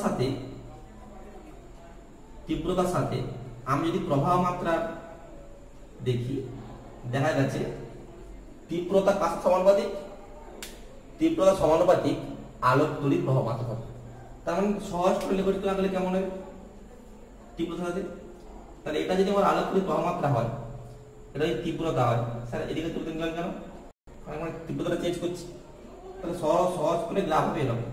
সাথে আমি যদি প্রবাহ মাত্রা দেখি, দেখা গেছে তীব্রতা কার সমানুপাতিক? তীব্রতা সমানুপাতিক আলোক তড়িৎ প্রবাহ মাত্রা হবে। তার মানে সহজ করে লেখচিত্র আঁকলে কেমন হবে? তীব্রতা সাথে, তাহলে এটা যদি আমার আলোক তড়িৎ প্রবাহ মাত্রা হয়, এটা যদি তীব্রতা হয়, স্যার এদিকে তুলতে গেলাম কেন? কারণ আমরা তীব্রতাটা চেঞ্জ করছি। তাহলে সহজ করে গ্রাফ হবে এরকম,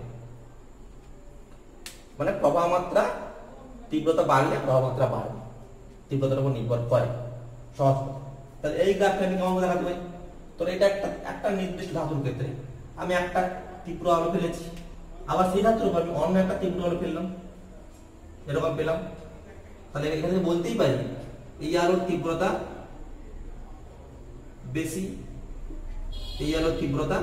মানে প্রবাহ মাত্রা তীব্রতা বাড়লে প্রবাহ মাত্রা বাড়বে, তীব্রতার উপর নির্ভর করে। সহজ। তাহলে এই গ্রাফটা আমি কেমন দেখাতে পারি? তো এটা একটা নির্দিষ্ট ধাতুর ক্ষেত্রে আমি একটা তীব্র আলো ফেলেছি, আবার সেই ধাতুর উপর আমি অন্য একটা তীব্র আলো ফেললাম, এরকম পেলাম। তাহলে এখানে বলতেই পারি এই আলোর তীব্রতা বেশি, এই আলোর তীব্রতা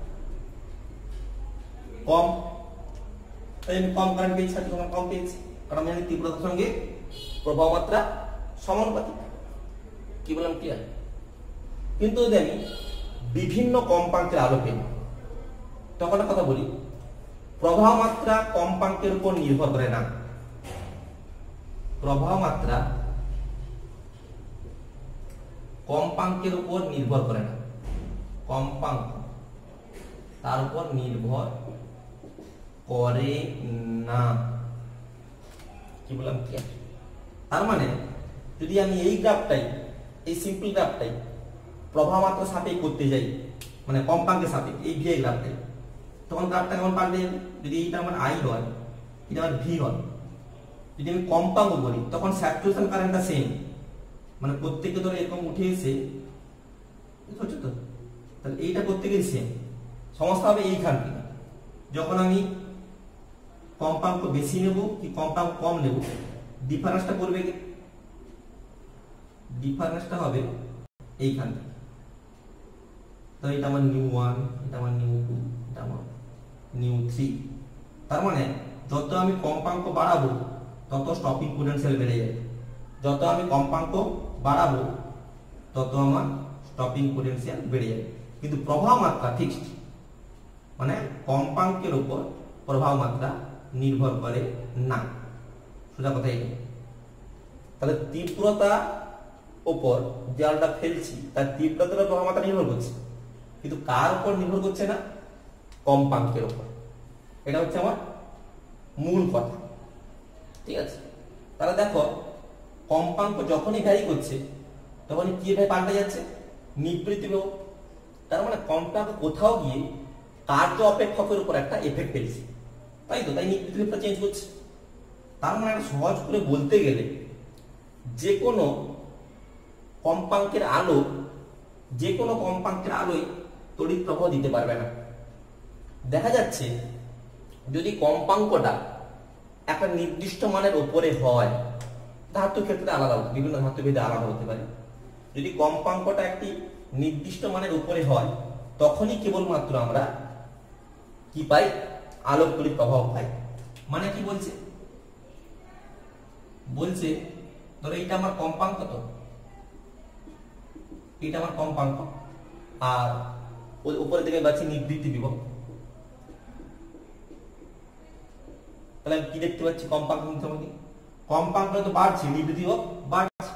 কম। তাই আমি কম কারেন্ট পেয়েছি, কম পেয়েছি, কারণ আমি তীব্রতার সঙ্গে প্রবাহ মাত্রা সমানুপাতিক। কি বললাম? ক্লিয়ার? কিন্তু যদি আমি বিভিন্ন কম্পাঙ্কের আলো পেই, তখন কথা বলি প্রবাহ মাত্রা কম্পাঙ্কের উপর নির্ভর করে না। প্রবাহ মাত্রা কম্পাঙ্কের উপর নির্ভর করে না, কম্পাঙ্ক তার উপর নির্ভর করে না। কি বললাম? কি? তার মানে যদি আমি এই গ্রাফটাই, এই সিম্পল গ্রাফটাই প্রবাহ মাত্রা সাপেক্ষে করতে যাই, মানে কম্পাঙ্কের সাপেক্ষে এই ভিআই গ্রাফটাই, তখন গ্রাফটা কেমন পাল্টে যাবে? যদি এইটা আমার আই হয়, এটা আমার ভি হয়, যদি আমি কম্পাঙ্ক বলি, তখন স্যাচুরেশন কারেন্টটা সেম, মানে প্রত্যেককে ধরে এরকম উঠে এসে, বুঝছো তো? তাহলে এইটা প্রত্যেকেই সেম। সমস্যা হবে এইখান থেকে, যখন আমি কম্পাঙ্ক বেশি নেব কি কম্পাঙ্ক কম নেব, ডিফারেন্সটা করবে কি? ডিফারেন্সটা হবে এইখান থেকে। তো এটা আমার নিউ 1, এটা আমার নিউ 2, এটা আমার নিউ 3। তার মানে যত আমি কম্পাঙ্ক বাড়াবো তত স্টপিং পোটেনশিয়াল বেড়ে যাবে, যত আমি কম্পাঙ্ক বাড়াবো তত আমার স্টপিং পোটেনশিয়াল বেড়ে যাবে। কিন্তু প্রবাহ মাত্রা ফিক্সড, মানে কম্পাঙ্কের উপর প্রবাহ মাত্রা নির্ভর করে না। সোজা কথা এই। তাহলে তীব্রতা উপর যে আলোটা ফেলছি তার তীব্রতার প্রবাহ মাত্রা নির্ভর করছে, কিন্তু কার উপর নির্ভর করছে না? কম্পাঙ্কের উপর। এটা হচ্ছে আমার মূল কথা। ঠিক আছে? তাহলে দেখো কম্পাঙ্ক যখনই ভ্যারি করছে তখনই কি ভাবে পাল্টে যাচ্ছে? নিবৃত্তি বিভব। তার মানে কম্পাঙ্ক কোথাও গিয়ে কার্য অপেক্ষকের উপর একটা এফেক্ট ফেলছে, তাই তো? তাই নিবৃত্তি বিভবটা চেঞ্জ করছে। তার মানে একটা সহজ করে বলতে গেলে যে কোনো কম্পাঙ্কের আলো, যে কোনো কম্পাঙ্কের আলোয় তড়িৎ প্রবাহ দিতে পারবে না। দেখা যাচ্ছে যদি কম্পাঙ্কটা একটা নির্দিষ্ট মানের উপরে হয়, ধাতুর ক্ষেত্রে আলাদা, বিভিন্ন ধাতু ভেদে আলাদা হতে পারে, যদি কম্পাঙ্কটা একটি নির্দিষ্ট মানের উপরে হয় তখনই কেবলমাত্র আমরা কি পাই, আলোক তড়িৎ প্রবাহ পাই। মানে কি বলছে, বলছে ধরো এইটা আমার কম্পাঙ্ক, তো এটা আমার কম্পাঙ্ক, আর ওই উপরে দিকে পাচ্ছি নিবৃত্তি বিভব। তাহলে আমি কি দেখতে পাচ্ছি, কম্পাঙ্ক মধ্যে কম্পাঙ্ক তো বাড়ছে, নিবৃত্তি বিভব বাড়ছে।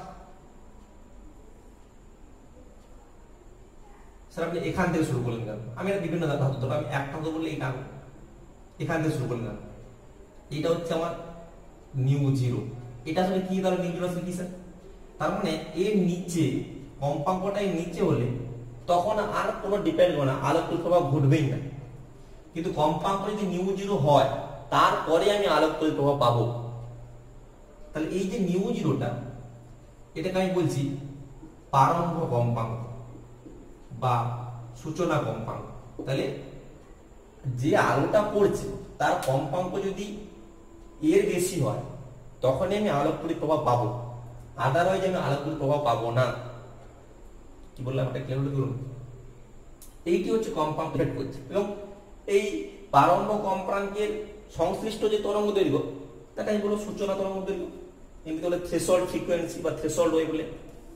স্যার আপনি এখান থেকে শুরু করলেন কেন? আমি একটা বিভিন্ন ধাতু ধরো, আমি একটা ধাতু বললে এখান থেকে শুরু করলেন। এটা হচ্ছে আমার নিউ জিরো, এটা আসলে কি, ধরো নিউ জিরো আসলে কি স্যার? তার মানে এর নিচে কম্পাঙ্কটা এর নিচে হলে তখন আর কোনো ডিপেন্ড করে না, আলোক তড়িৎ প্রবাহ ঘটবেই না। কিন্তু কম্পাঙ্ক যদি নিউ জিরো হয় তারপরে আমি আলোক তড়িৎ প্রবাহ পাবো। তাহলে এই যে নিউ জিরোটা, এটাকে আমি বলছি প্রারম্ভ কম্পাঙ্ক বা সূচনা কম্পাঙ্ক। তাহলে যে আলোটা পড়ছে তার কম্পাঙ্ক যদি এর বেশি হয় তখনই আমি আলোক তড়িৎ প্রবাহ পাবো, আদারওয়াইজ আমি আলোক তড়িৎ প্রবাহ পাবো না। কি বললাম এটা ক্লিয়ার হলো? ধরুন এইটি হচ্ছে কম্পাঙ্ক এফেক্ট করছে, এবং এই প্রারম্ভ কম্পাঙ্কের সংশ্লিষ্ট যে তরঙ্গ দৈর্ঘ্য তাকে আমি বলবো সূচনা তরঙ্গ দৈর্ঘ্য, এমনি বলে থ্রেশহোল্ড ফ্রিকোয়েন্সি বা থ্রেশহোল্ড ওয়েভ বলে।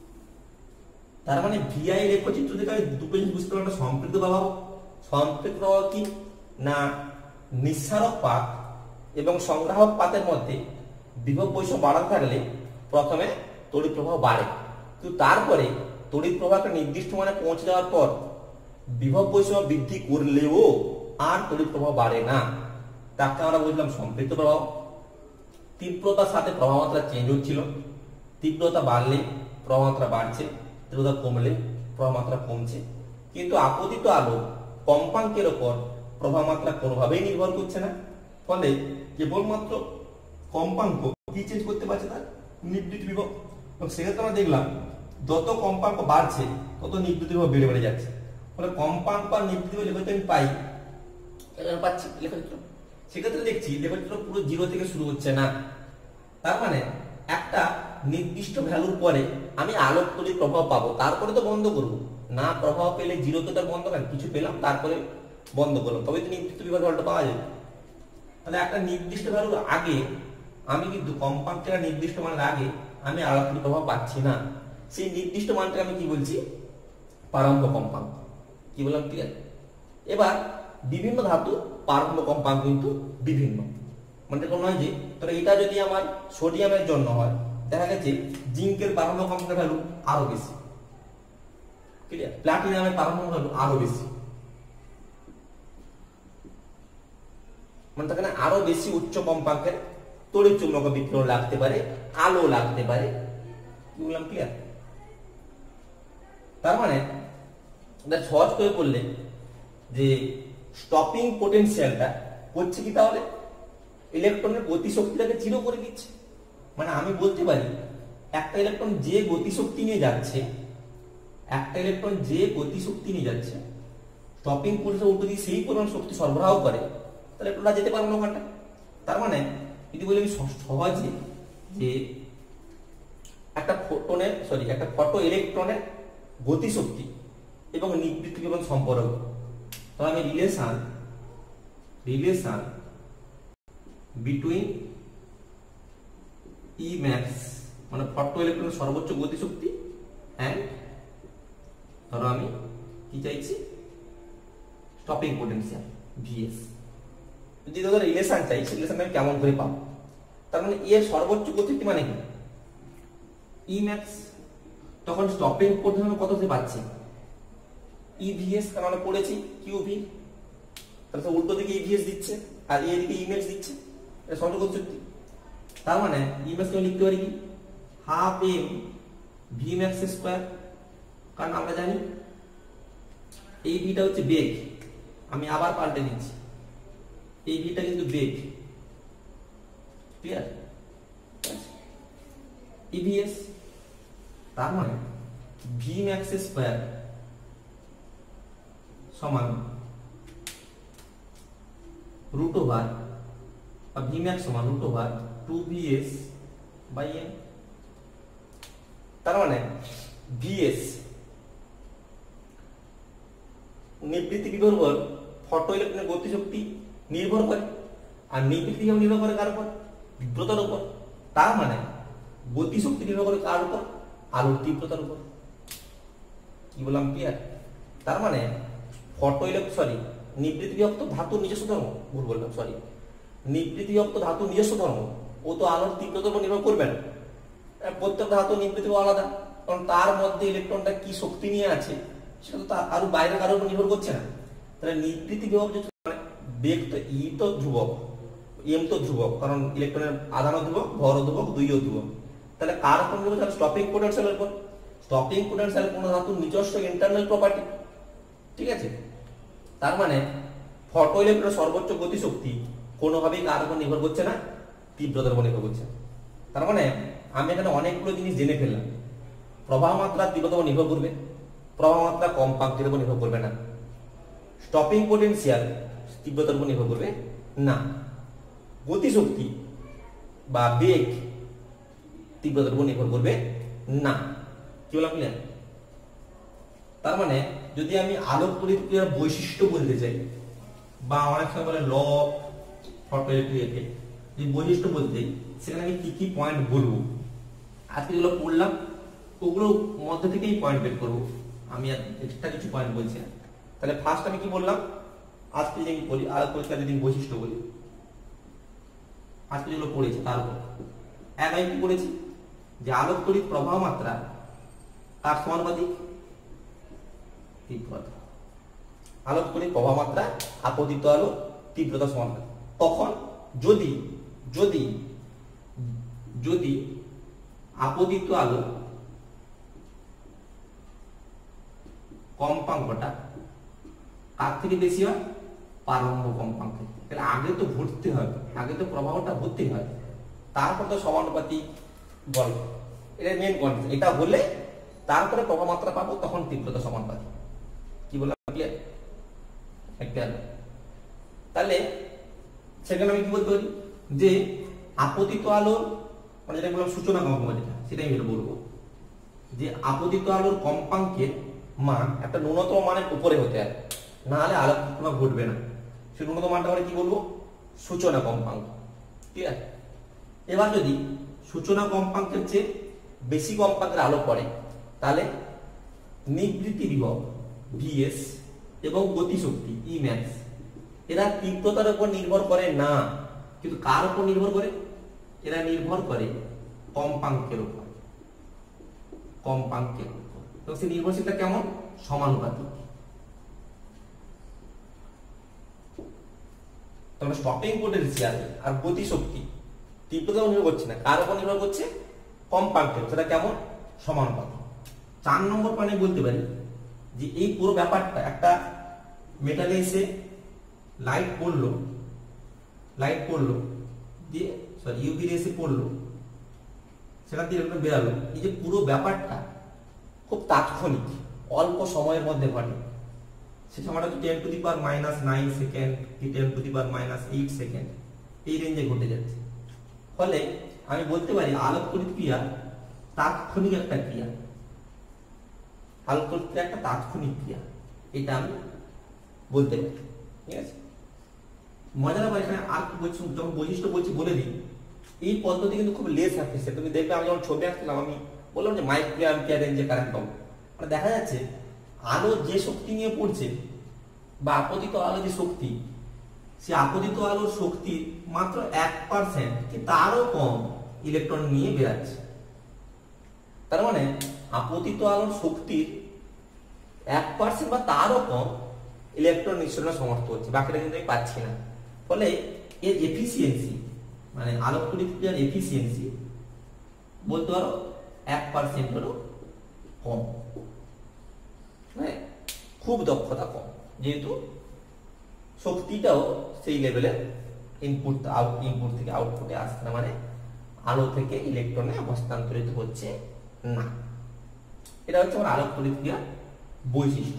তার মানে ভিআই রেখাচিত্র থেকে আমি দুটো জিনিস বুঝতে পারলাম, সম্পৃক্ত প্রবাহ। সম্পৃক্ত প্রবাহ কি না, নিঃসারক পাত এবং সংগ্রাহক পাতের মধ্যে বিভব বৈষম্য বাড়াতে থাকলে প্রথমে তড়িৎ প্রবাহ বাড়ে, কিন্তু তারপরে তড়িৎ প্রবাহ একটা নির্দিষ্ট মানে পৌঁছে যাওয়ার পর বিভব বৈষম্য বৃদ্ধি করলেও আর তড়িৎ প্রবাহ বাড়ে না। তাকে আমরা বুঝলাম সম্পৃক্ত প্রবাহ। তীব্রতার সাথে প্রবাহ মাত্রা চেঞ্জ হচ্ছিল, তীব্রতা বাড়লে প্রবাহ মাত্রা বাড়ছে, তীব্রতা কমলে প্রবাহ মাত্রা কমছে। কিন্তু আপতিত আলো কম্পাঙ্কের উপর প্রবাহ মাত্রা কোনোভাবেই নির্ভর করছে না, ফলে কেবলমাত্র কম্পাঙ্ক কি চেঞ্জ করতে পারছে, তার নিবৃত্তি বিভব। এবং সেক্ষেত্রে আমরা দেখলাম যত কম্পাঙ্ক বাড়ছে তত নিবৃত্তি বিভব বেড়ে বেড়ে যাচ্ছে। ফলে কম্পাঙ্ক আর নিবৃত্তি বিভব লেখাচিত্র আমি পাই, পাচ্ছি লেখাচিত্র। সেক্ষেত্রে দেখছি লেখাচিত্র পুরো জিরো থেকে শুরু হচ্ছে না। তার মানে একটা নির্দিষ্ট ভ্যালুর পরে আমি আলোক তড়িৎ প্রবাহ পাবো, তারপরে তো বন্ধ করবো না। প্রবাহ পেলে জিরোতে তার বন্ধ করেন, কিছু পেলাম তারপরে বন্ধ করলাম, তবে তো নিবৃত্তি বিভব ফলটা পাওয়া যাবে। তাহলে একটা নির্দিষ্ট ভ্যালুর আগে আমি কিন্তু কম্পাঙ্কের নির্দিষ্ট মানের আগে আমি আলোক তড়িৎ প্রবাহ পাচ্ছি না। সেই নির্দিষ্ট মানটাকে আমি কি বলছি, প্রারম্ভ কম্পাঙ্ক। কি বললাম ক্লিয়ার? এবার বিভিন্ন ধাতু প্রারম্ভ কম্পাঙ্ক কিন্তু বিভিন্ন, মানে এরকম নয় যে ধরো এটা যদি আমার সোডিয়ামের জন্য হয়, দেখা গেছে জিঙ্কের প্রারম্ভ কম্পাঙ্কের ভ্যালু আরো বেশি, ক্লিয়ার? প্লাটিনামের প্রারম্ভ ভ্যালু আরো বেশি, মানে তাকে আরো বেশি উচ্চ কম্পাঙ্কের তড়িৎ চুম্বক বিকিরণ লাগতে পারে, আলো লাগতে পারে। কি বললাম ক্লিয়ার? তার মানে সহজ করে করলে যে স্টপিং পোটেনশিয়ালটা হচ্ছে কি, তাহলে ইলেকট্রনের গতিশক্তিটাকে জিরো করে দিচ্ছে। মানে আমি বলতে পারি একটা ইলেকট্রন যে গতিশক্তি নিয়ে যাচ্ছে, একটা ইলেকট্রন যে গতিশক্তি নিয়ে যাচ্ছে, স্টপিং পোটেনশিয়াল উল্টো দিয়ে সেই পরিমাণ শক্তি সরবরাহ করে, তাহলে ইলেকট্রনটা যেতে পারবে না ওখানটা। তার মানে যদি বলি আমি সহজে যে একটা ফটো ইলেকট্রনের গতিশক্তি এবং নিবৃত্তি বিভব সম্পর্ক, তাহলে আমি রিলেশন বিটুইন ই ম্যাক্স মানে ফটো ইলেকট্রনের সর্বোচ্চ গতিশক্তি এন্ড ধরো আমি কি চাইছি, স্টপিং পোটেনশিয়াল ভিএস। যদি ধরো রিলেশন চাই, সেই রিলেশন আমি কেমন করে পাবো? তার মানে এর সর্বোচ্চ গতিশক্তি মানে কি, ই ম্যাক্স। তখন স্টপিং পোটেনশিয়াল কত থেকে পাচ্ছি, ইভিএস, কারণ আমরা পড়েছি কিউভি, তাহলে উল্টো দিকে ইভিএস দিচ্ছে আর এদিকে ইম্যাক্স দিচ্ছে, এটা সহজ গতিশক্তি। তার মানে ইম্যাক্স কে লিখতে পারি কি, half m v max square, কারণ আমরা জানি এই ভিটা হচ্ছে বেগ, আমি আবার পাল্টে দিচ্ছি, এই ভিটা কিন্তু বেগ, ক্লিয়ার? ইভিএস, তার মানে ভি ম্যাক্স স্কয়ার সমান রুট ওভার বা ভি ম্যাক্স সমান root over 2vs by m. তার মানে ভিএস নিবৃত্তি বিভবের উপর ফটো ইলেকট্রনের গতিশক্তি নির্ভর করে, আর নিবৃত্তি বিভব নির্ভর করে কার উপর? তীব্রতার উপর। তার মানে গতিশক্তি নির্ভর করে কার উপর? আলোর তীব্রতার উপর। কি বললাম, ক্লিয়ার? তার মানে ফটো সরি নিবৃত্তি বিভব তো ধাতুর নিজস্ব ধর্ম, ভুল বললাম, সরি, নিবৃত্তি বিভব তো ধাতুর নিজস্ব ধর্ম, ও তো আলোর তীব্রতার উপর নির্ভর করবে না। প্রত্যেক ধাতু নিবৃত্তি বিভব আলাদা, কারণ তার মধ্যে ইলেকট্রনটা কি শক্তি নিয়ে আছে সেটা তো কারো বাইরে কারোর উপর নির্ভর করছে না। তাহলে নিবৃত্তি বিভব যে বেগ তো ই তো ধ্রুবক, এম তো ধ্রুবক, কারণ ইলেকট্রনের আধানও ধ্রুবক, ভরও ধ্রুবক, দুইও ধ্রুবক। তাহলে কার উপর নির্ভর করে? স্টপিং পোটেনশিয়ালের উপর। স্টপিং পোটেনশিয়াল কোন ধাতুর নিজস্ব ইন্টারনাল প্রপার্টি, ঠিক আছে? তার মানে ফটো ইলেকট্রনের সর্বোচ্চ গতিশক্তি কোনোভাবেই কার উপর নির্ভর করছে না? তীব্রতার উপর নির্ভর করছে। তার মানে আমি এখানে অনেকগুলো জিনিস জেনে ফেললাম। প্রবাহ মাত্রা তীব্রতার উপর নির্ভর করবে, প্রবাহ মাত্রা কম্পাঙ্কের উপর নির্ভর করবে না, স্টপিং পোটেনশিয়াল তীব্রতার উপর নির্ভর করবে না, গতিশক্তি বা বেগ তীব্রতার উপর নির্ভর করবে না। কি বললাম, ক্লিয়ার? তার মানে যদি আমি আলোক তড়িৎ ক্রিয়ার বৈশিষ্ট্য বলতে চাই, বা অনেক সময় বলে ল অফ ফটোইলেকট্রিক এফেক্ট, যদি বৈশিষ্ট্য বলতে সেখানে আমি কি কি পয়েন্ট বলবো, আজকে যেগুলো পড়লাম ওগুলো মধ্যে থেকেই পয়েন্ট বের করবো, আমি আর এক্সট্রা কিছু পয়েন্ট বলছি না। তাহলে ফার্স্ট আমি কি বললাম, আজকে যদি আমি বলি আলোক তড়িৎ যদি বৈশিষ্ট্য বলি, আজকে যেগুলো পড়েছি তার উপর আমি কি বলেছি যে আলোক তড়িৎ প্রবাহ মাত্রা কার সমানুপাতিক? তীব্রতা। আলোক তড়িৎ প্রবাহ মাত্রা আপতিত আলো তীব্রতা সমানুপাতিক। তখন যদি যদি যদি আপতিত আলো কম্পাঙ্কটা কার থেকে বেশি হয়? প্রারম্ভ কম্পাঙ্কের। তাহলে আগে তো ভর্তি হবে, আগে তো প্রবাহটা ভর্তি হয়, তারপর তো সমানুপাতিক বল, এটা মেইন কনসেপ্ট। এটা হলে তারপরে প্রবাহ মাত্রা পাবো, তখন তীব্রতা সমানুপাতিক। কি বললাম, ক্লিয়ার? একটা তাহলে সেখানে আমি কি বলতে পারি যে আপতিত আলোর মানে যেটা বললাম সূচনা কম্পাঙ্ক, যেটা সেটাই আমি বলবো যে আপতিত আলোর কম্পাঙ্কের মান একটা ন্যূনতম মানের উপরে হতে হবে, না হলে আলোক ঘটনা ঘটবে না। সেই ন্যূনতম মানটা আমরা কি বলবো? সূচনা কম্পাঙ্ক। ক্লিয়ার? এবার যদি সূচনা কম্পাঙ্কের চেয়ে বেশি কম্পাঙ্কের আলো পড়ে, তাহলে নিবৃত্তি বিভব ভিএস এবং গতিশক্তি ই ম্যাক্স এরা তীব্রতার উপর নির্ভর করে না, কিন্তু কার উপর নির্ভর করে? এরা নির্ভর করে কম্পাঙ্কের উপর। কম্পাঙ্কের উপর তো সেই নির্ভরশীলতা কেমন? সমানুপাতিক। তাহলে স্টপিং পোটেনশিয়াল আর গতিশক্তি তীব্রতা নির্ভর করছে না, কার উপর নির্ভর করছে? কম্পাঙ্কের। সেটা কেমন? সমানুপাতিক। 4 নম্বর পয়েন্টে বলতে পারি যে এই পুরো ব্যাপারটা একটা মেটালে এসে লাইট পড়লো দিয়ে সরি ইউভি রে এসে পড়লো, সেখান থেকে ইলেকট্রন বেরালো। এই যে পুরো ব্যাপারটা খুব তাৎক্ষণিক, অল্প সময়ের মধ্যে ঘটে। সে সময়টা 10⁻⁹ সেকেন্ড কি 10⁻⁸ সেকেন্ড এই রেঞ্জে ঘটে যাচ্ছে। ফলে আমি বলতে পারি আলোক তড়িৎ ক্রিয়া তাৎক্ষণিক একটা ক্রিয়া, আলোক তড়িৎ ক্রিয়া একটা তাৎক্ষণিক ক্রিয়া, এটা আমি বলতে পারি। ঠিক আছে, মজার ব্যাপার এখানে আর কি বলছি, যখন বৈশিষ্ট্য বলছি বলে দিই, এই পদ্ধতি কিন্তু খুব লেস আসছে। তুমি দেখবে আমি যখন ছবি আঁকছিলাম আমি বললাম যে মাইক্রো অ্যাম্পিয়ার রেঞ্জে কারেন্ট পাবো, মানে দেখা যাচ্ছে আলো যে শক্তি নিয়ে পড়ছে বা আপতিত আলো যে শক্তি, সে আপতিত আলোর শক্তির মাত্র 1% কি তারও কম ইলেকট্রন নিয়ে বেরাচ্ছে। তার মানে আপতিত আলোর শক্তির 1% বা তারও কম ইলেকট্রন নিঃসরণে সমর্থ হচ্ছে, বাকিটা কিন্তু আমি পাচ্ছি না। ফলে এর এফিসিয়েন্সি মানে আলোক তড়িৎ ক্রিয়ার এফিসিয়েন্সি বলতে পারো 1% হলো কম, মানে খুব দক্ষতা কম, যেহেতু শক্তিটাও সেই লেভেলের ইনপুট থেকে আউটপুটে আসছে না, মানে আলো থেকে ইলেকট্রনে হস্তান্তরিত হচ্ছে না। এটা হচ্ছে আমার আলোক তড়িৎ ক্রিয়ার বৈশিষ্ট্য।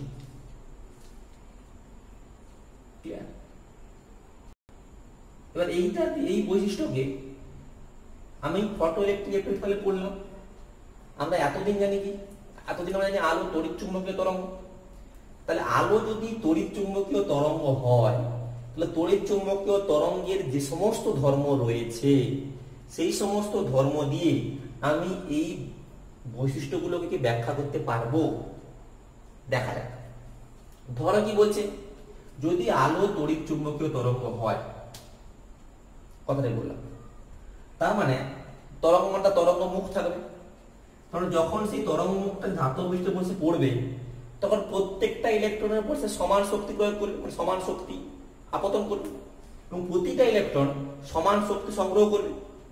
এবার এই বৈশিষ্ট্যকে আমি ফটো ইলেকট্রিক এফেক্ট ফলে পড়লাম। আমরা এতদিন জানি কি এতদিন আমরা জানি আলো তড়িৎ চুম্বকীয় তরঙ্গ। তাহলে আলো যদি তড়িৎ চুম্বকীয় তরঙ্গ হয়, তাহলে তড়িৎ চুম্বকীয় তরঙ্গের যে সমস্ত ধর্ম রয়েছে সেই সমস্ত ধর্ম দিয়ে আমি এই বৈশিষ্ট্যগুলোকে কি ব্যাখ্যা করতে পারবো? দেখা যাক। ধরো কি বলছে, যদি আলো তড়িৎ চুম্বকীয় তরঙ্গ হয়, কথাটাই বললাম, তার মানে তরঙ্গ মুখ থাকবে। কারণ যখন সেই তরঙ্গ মুখটা ধাতব বস্তুর উপর পড়বে, তখন প্রত্যেকটা ইলেকট্রনের উপর সে সমান শক্তি প্রয়োগ করবে, মানে সমান শক্তি আপতন করবে, এবং প্রতিটা ইলেকট্রন সমান শক্তি সংগ্রহ করবে।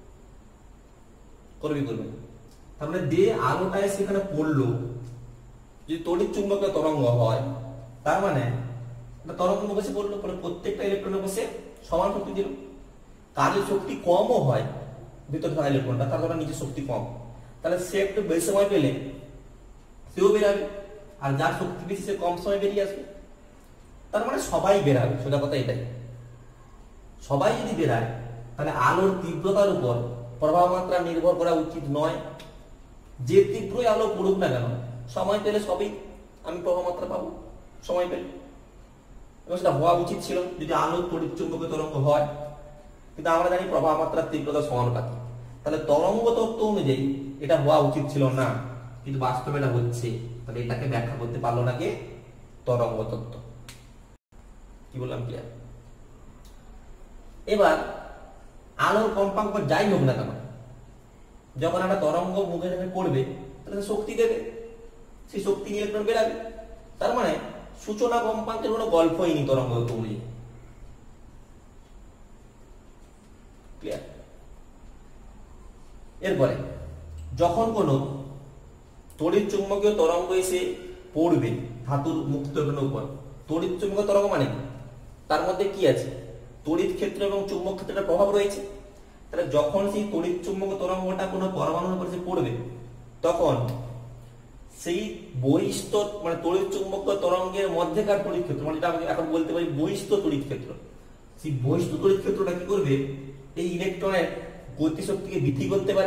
তার মানে যে আলোটায় সেখানে পড়লো, যদি তড়িৎ চুম্বকীয় তরঙ্গ হয়, তার মানে তরঙ্গ মুখ এসে পড়লো, প্রত্যেকটা ইলেকট্রনের উপর সমান শক্তি দিল। কাজের শক্তি কমও হয় ভিতরে থাকা ইলেকট্রনটা, তার কারণে নিচে শক্তি কম, তাহলে সে একটু বেশি সময় পেলে সেও বেরাবে, আর যার শক্তি বেশি সে কম সময় বেরিয়ে আসবে। তার মানে সবাই বেরাবে, সোজা কথা এটাই। সবাই যদি বেরায়, তাহলে আলোর তীব্রতার উপর প্রভাব মাত্রা নির্ভর করা উচিত নয়। যে তীব্রই আলো পড়ুক না কেন, সময় পেলে সবই আমি প্রভাব মাত্রা পাবো সময় পেলে, এবং সেটা হওয়া উচিত ছিল যদি আলো তড়িৎ চুম্বকীয় তরঙ্গ হয়। কিন্তু আমরা জানি প্রভাব মাত্রার তীব্রতা সমানুপাতিক, তাহলে তরঙ্গ তত্ত্ব অনুযায়ী এটা হওয়া উচিত ছিল না, কিন্তু বাস্তবে এটা হচ্ছে। তাহলে এটাকে ব্যাখ্যা করতে পারলো না কে? তরঙ্গ তত্ত্ব। কি বললাম ক্লিয়ার? এবার আলোর কম্পাঙ্ক যাই হোক না কেন, যখন একটা তরঙ্গ মুখে পড়বে, তাহলে শক্তি দেবে, সেই শক্তি নিয়ে ইলেকট্রন বেরাবে। তার মানে সূচনা কম্পাঙ্কের কোনো গল্পই নেই তরঙ্গ তত্ত্ব অনুযায়ী। ক্লিয়ার? এরপরে যখন কোনো তড়িৎ চুম্বকীয় তরঙ্গ এসে পড়বে ধাতুর মুক্ত উপর, তড়িৎ চুম্বকীয় তরঙ্গ মানে তার মধ্যে কি আছে? তড়িৎ ক্ষেত্র এবং চুম্বক ক্ষেত্রের প্রভাব রয়েছে। তাহলে যখন সেই তড়িৎ চুম্বকীয় তরঙ্গটা কোনো পরমাণুর উপর পড়বে, তখন সেই বহিস্থ মানে তড়িৎ চুম্বকীয় তরঙ্গের মধ্যেকার তড়িৎ ক্ষেত্র, মানে যেটা আমি এখন বলতে পারি বহিস্থ তড়িৎ ক্ষেত্র, সেই বহিস্থ তড়িৎ ক্ষেত্রটা কি করবে? এই ইলেকট্রনের গতিশক্তিকে বৃদ্ধি করতে পারে।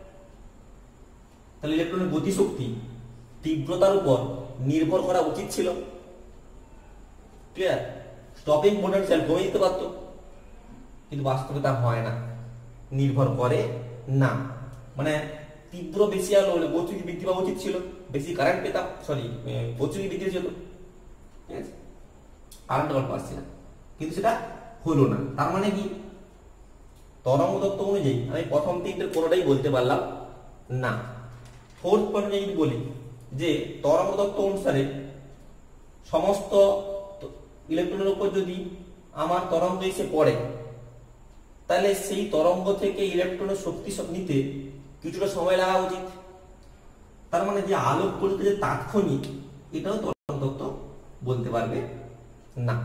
তাহলে ইলেকট্রনের গতিশক্তি তীব্রতার উপর নির্ভর করা উচিত ছিল। ক্লিয়ার? স্টপিং পোটেনশিয়াল কমে দিতে পারত, কিন্তু বাস্তবে তা হয় না, নির্ভর করে না। মানে তীব্র বেশি আলো হলে গতিশক্তি বৃদ্ধি পাওয়া উচিত ছিল, বেশি কারেন্ট পেতাম, গতিশক্তি বৃদ্ধি ছিল, ঠিক আছে, কারেন্ট অল্প আসছে না, কিন্তু সেটা হলো না। তার মানে কি? তরঙ্গ তত্ত্ব অনুযায়ী আমি প্রথম তিনটের কোনোটাই বলতে পারলাম না। ফোর্থ পয়েন্ট যদি বলি যে তরঙ্গ তত্ত্ব অনুসারে সমস্ত ইলেকট্রনের উপর যদি আমার তরঙ্গ এসে পড়ে, তাহলে সেই তরঙ্গ থেকে ইলেকট্রনের শক্তি নিতে কিছুটা সময় লাগা উচিত। তার মানে যে আলোক পরিত যে তাৎক্ষণিক, এটাও তরঙ্গ তত্ত্ব বলতে পারবে না।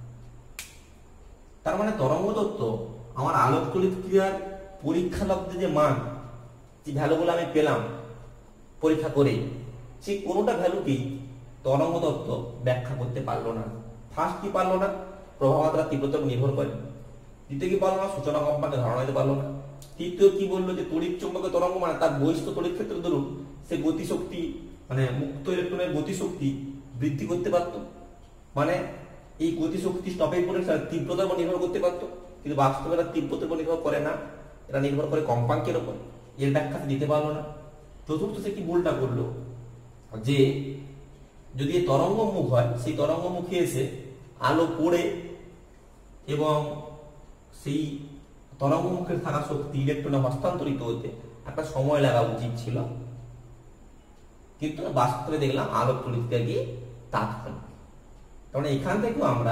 তার মানে তরঙ্গ তত্ত্ব আমার আলোক তড়িৎ ক্রিয়ার পরীক্ষা লব্ধে যে মান, যে ভ্যালুগুলো আমি পেলাম পরীক্ষা করে, সেই কোনোটা ভ্যালুকেই তরঙ্গ তত্ত্ব ব্যাখ্যা করতে পারলো না। ফার্স্ট কি পারলো না? প্রভাব মাত্রার তীব্রতার উপর নির্ভর করে। দ্বিতীয় কি পারলো না? সূচনা কম্পাঙ্কের ধারণা দিতে পারলো না। তৃতীয় কি বললো? যে তড়িৎ চুম্বকীয় তরঙ্গ মানে তার বহিস্থ তড়িৎ ক্ষেত্র ধরুন সে গতিশক্তি মানে মুক্ত ইলেকট্রনের গতিশক্তি বৃদ্ধি করতে পারত, মানে এই গতিশক্তি স্টপিং পোটেনশিয়াল তীব্রতার উপর নির্ভর করতে পারত, কিন্তু বাস্তবে এটা তীব্রতার উপর নির্ভর করে না, এটা নির্ভর করে কম্পাঙ্কের উপর। এর ব্যাখ্যা দিতে পারলো না। চতুর্থ সে কি ভুলটা করলো? যে যদি তরঙ্গ মুখ হয়, সেই তরঙ্গ মুখে এসে আলো পড়ে এবং সেই তরঙ্গ মুখের থাকা শক্তি ইলেকট্রনে হস্তান্তরিত হতে একটা সময় লাগা উচিত ছিল, কিন্তু বাস্তবে দেখলাম আলোক তড়িৎ কি তাৎক্ষণিক। কারণ এখান থেকেও আমরা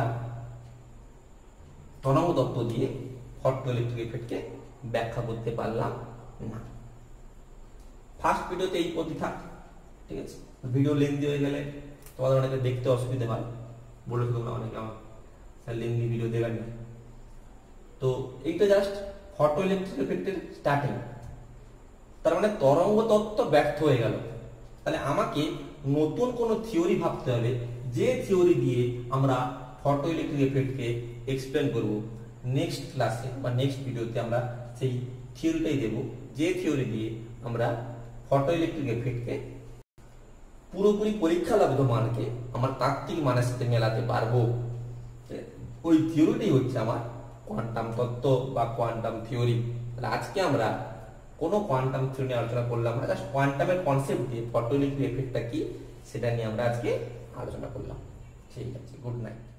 তরঙ্গ তত্ত্ব দিয়ে ফটো ইলেকট্রিক এফেক্টকে ব্যাখ্যা করতে পারলাম না। ফার্স্ট ভিডিওতে এই পদ্ধতি থাক, ঠিক আছে। ভিডিও লেন্দি হয়ে গেলে তোমাদের অনেকে দেখতে অসুবিধা হয়, বলে তোমরা অনেকে আমার লেন্দি ভিডিও দেখার না। তো এইটা জাস্ট ফটো ইলেকট্রিক এফেক্টের স্টার্টিং। তার মানে তরঙ্গ তত্ত্ব ব্যর্থ হয়ে গেল। তাহলে আমাকে নতুন কোনো থিওরি ভাবতে হবে, যে থিওরি দিয়ে আমরা ফটো ইলেকট্রিক এফেক্টকে এক্সপ্লেন করব। নেক্সট ক্লাসে বা নেক্সট ভিডিওতে আমরা সেই থিওরিটাই দেব, যে থিওরি দিয়ে আমরা ফটো ইলেকট্রিক এফেক্টকে পুরোপুরি পরীক্ষালব্ধ মানকে আমার তাত্ত্বিক মানের সাথে মেলাতে পারবো, ওই থিওরিটাই হচ্ছে আমার কোয়ান্টাম তত্ত্ব বা কোয়ান্টাম থিওরি। তাহলে আজকে আমরা কোনো কোয়ান্টাম থিওরি নিয়ে আলোচনা করলাম না, জাস্ট কোয়ান্টামের কনসেপ্ট দিয়ে ফটোইলেকট্রিক এফেক্টটা কি সেটা নিয়ে আমরা আজকে আলোচনা করলাম। ঠিক আছে, গুড নাইট।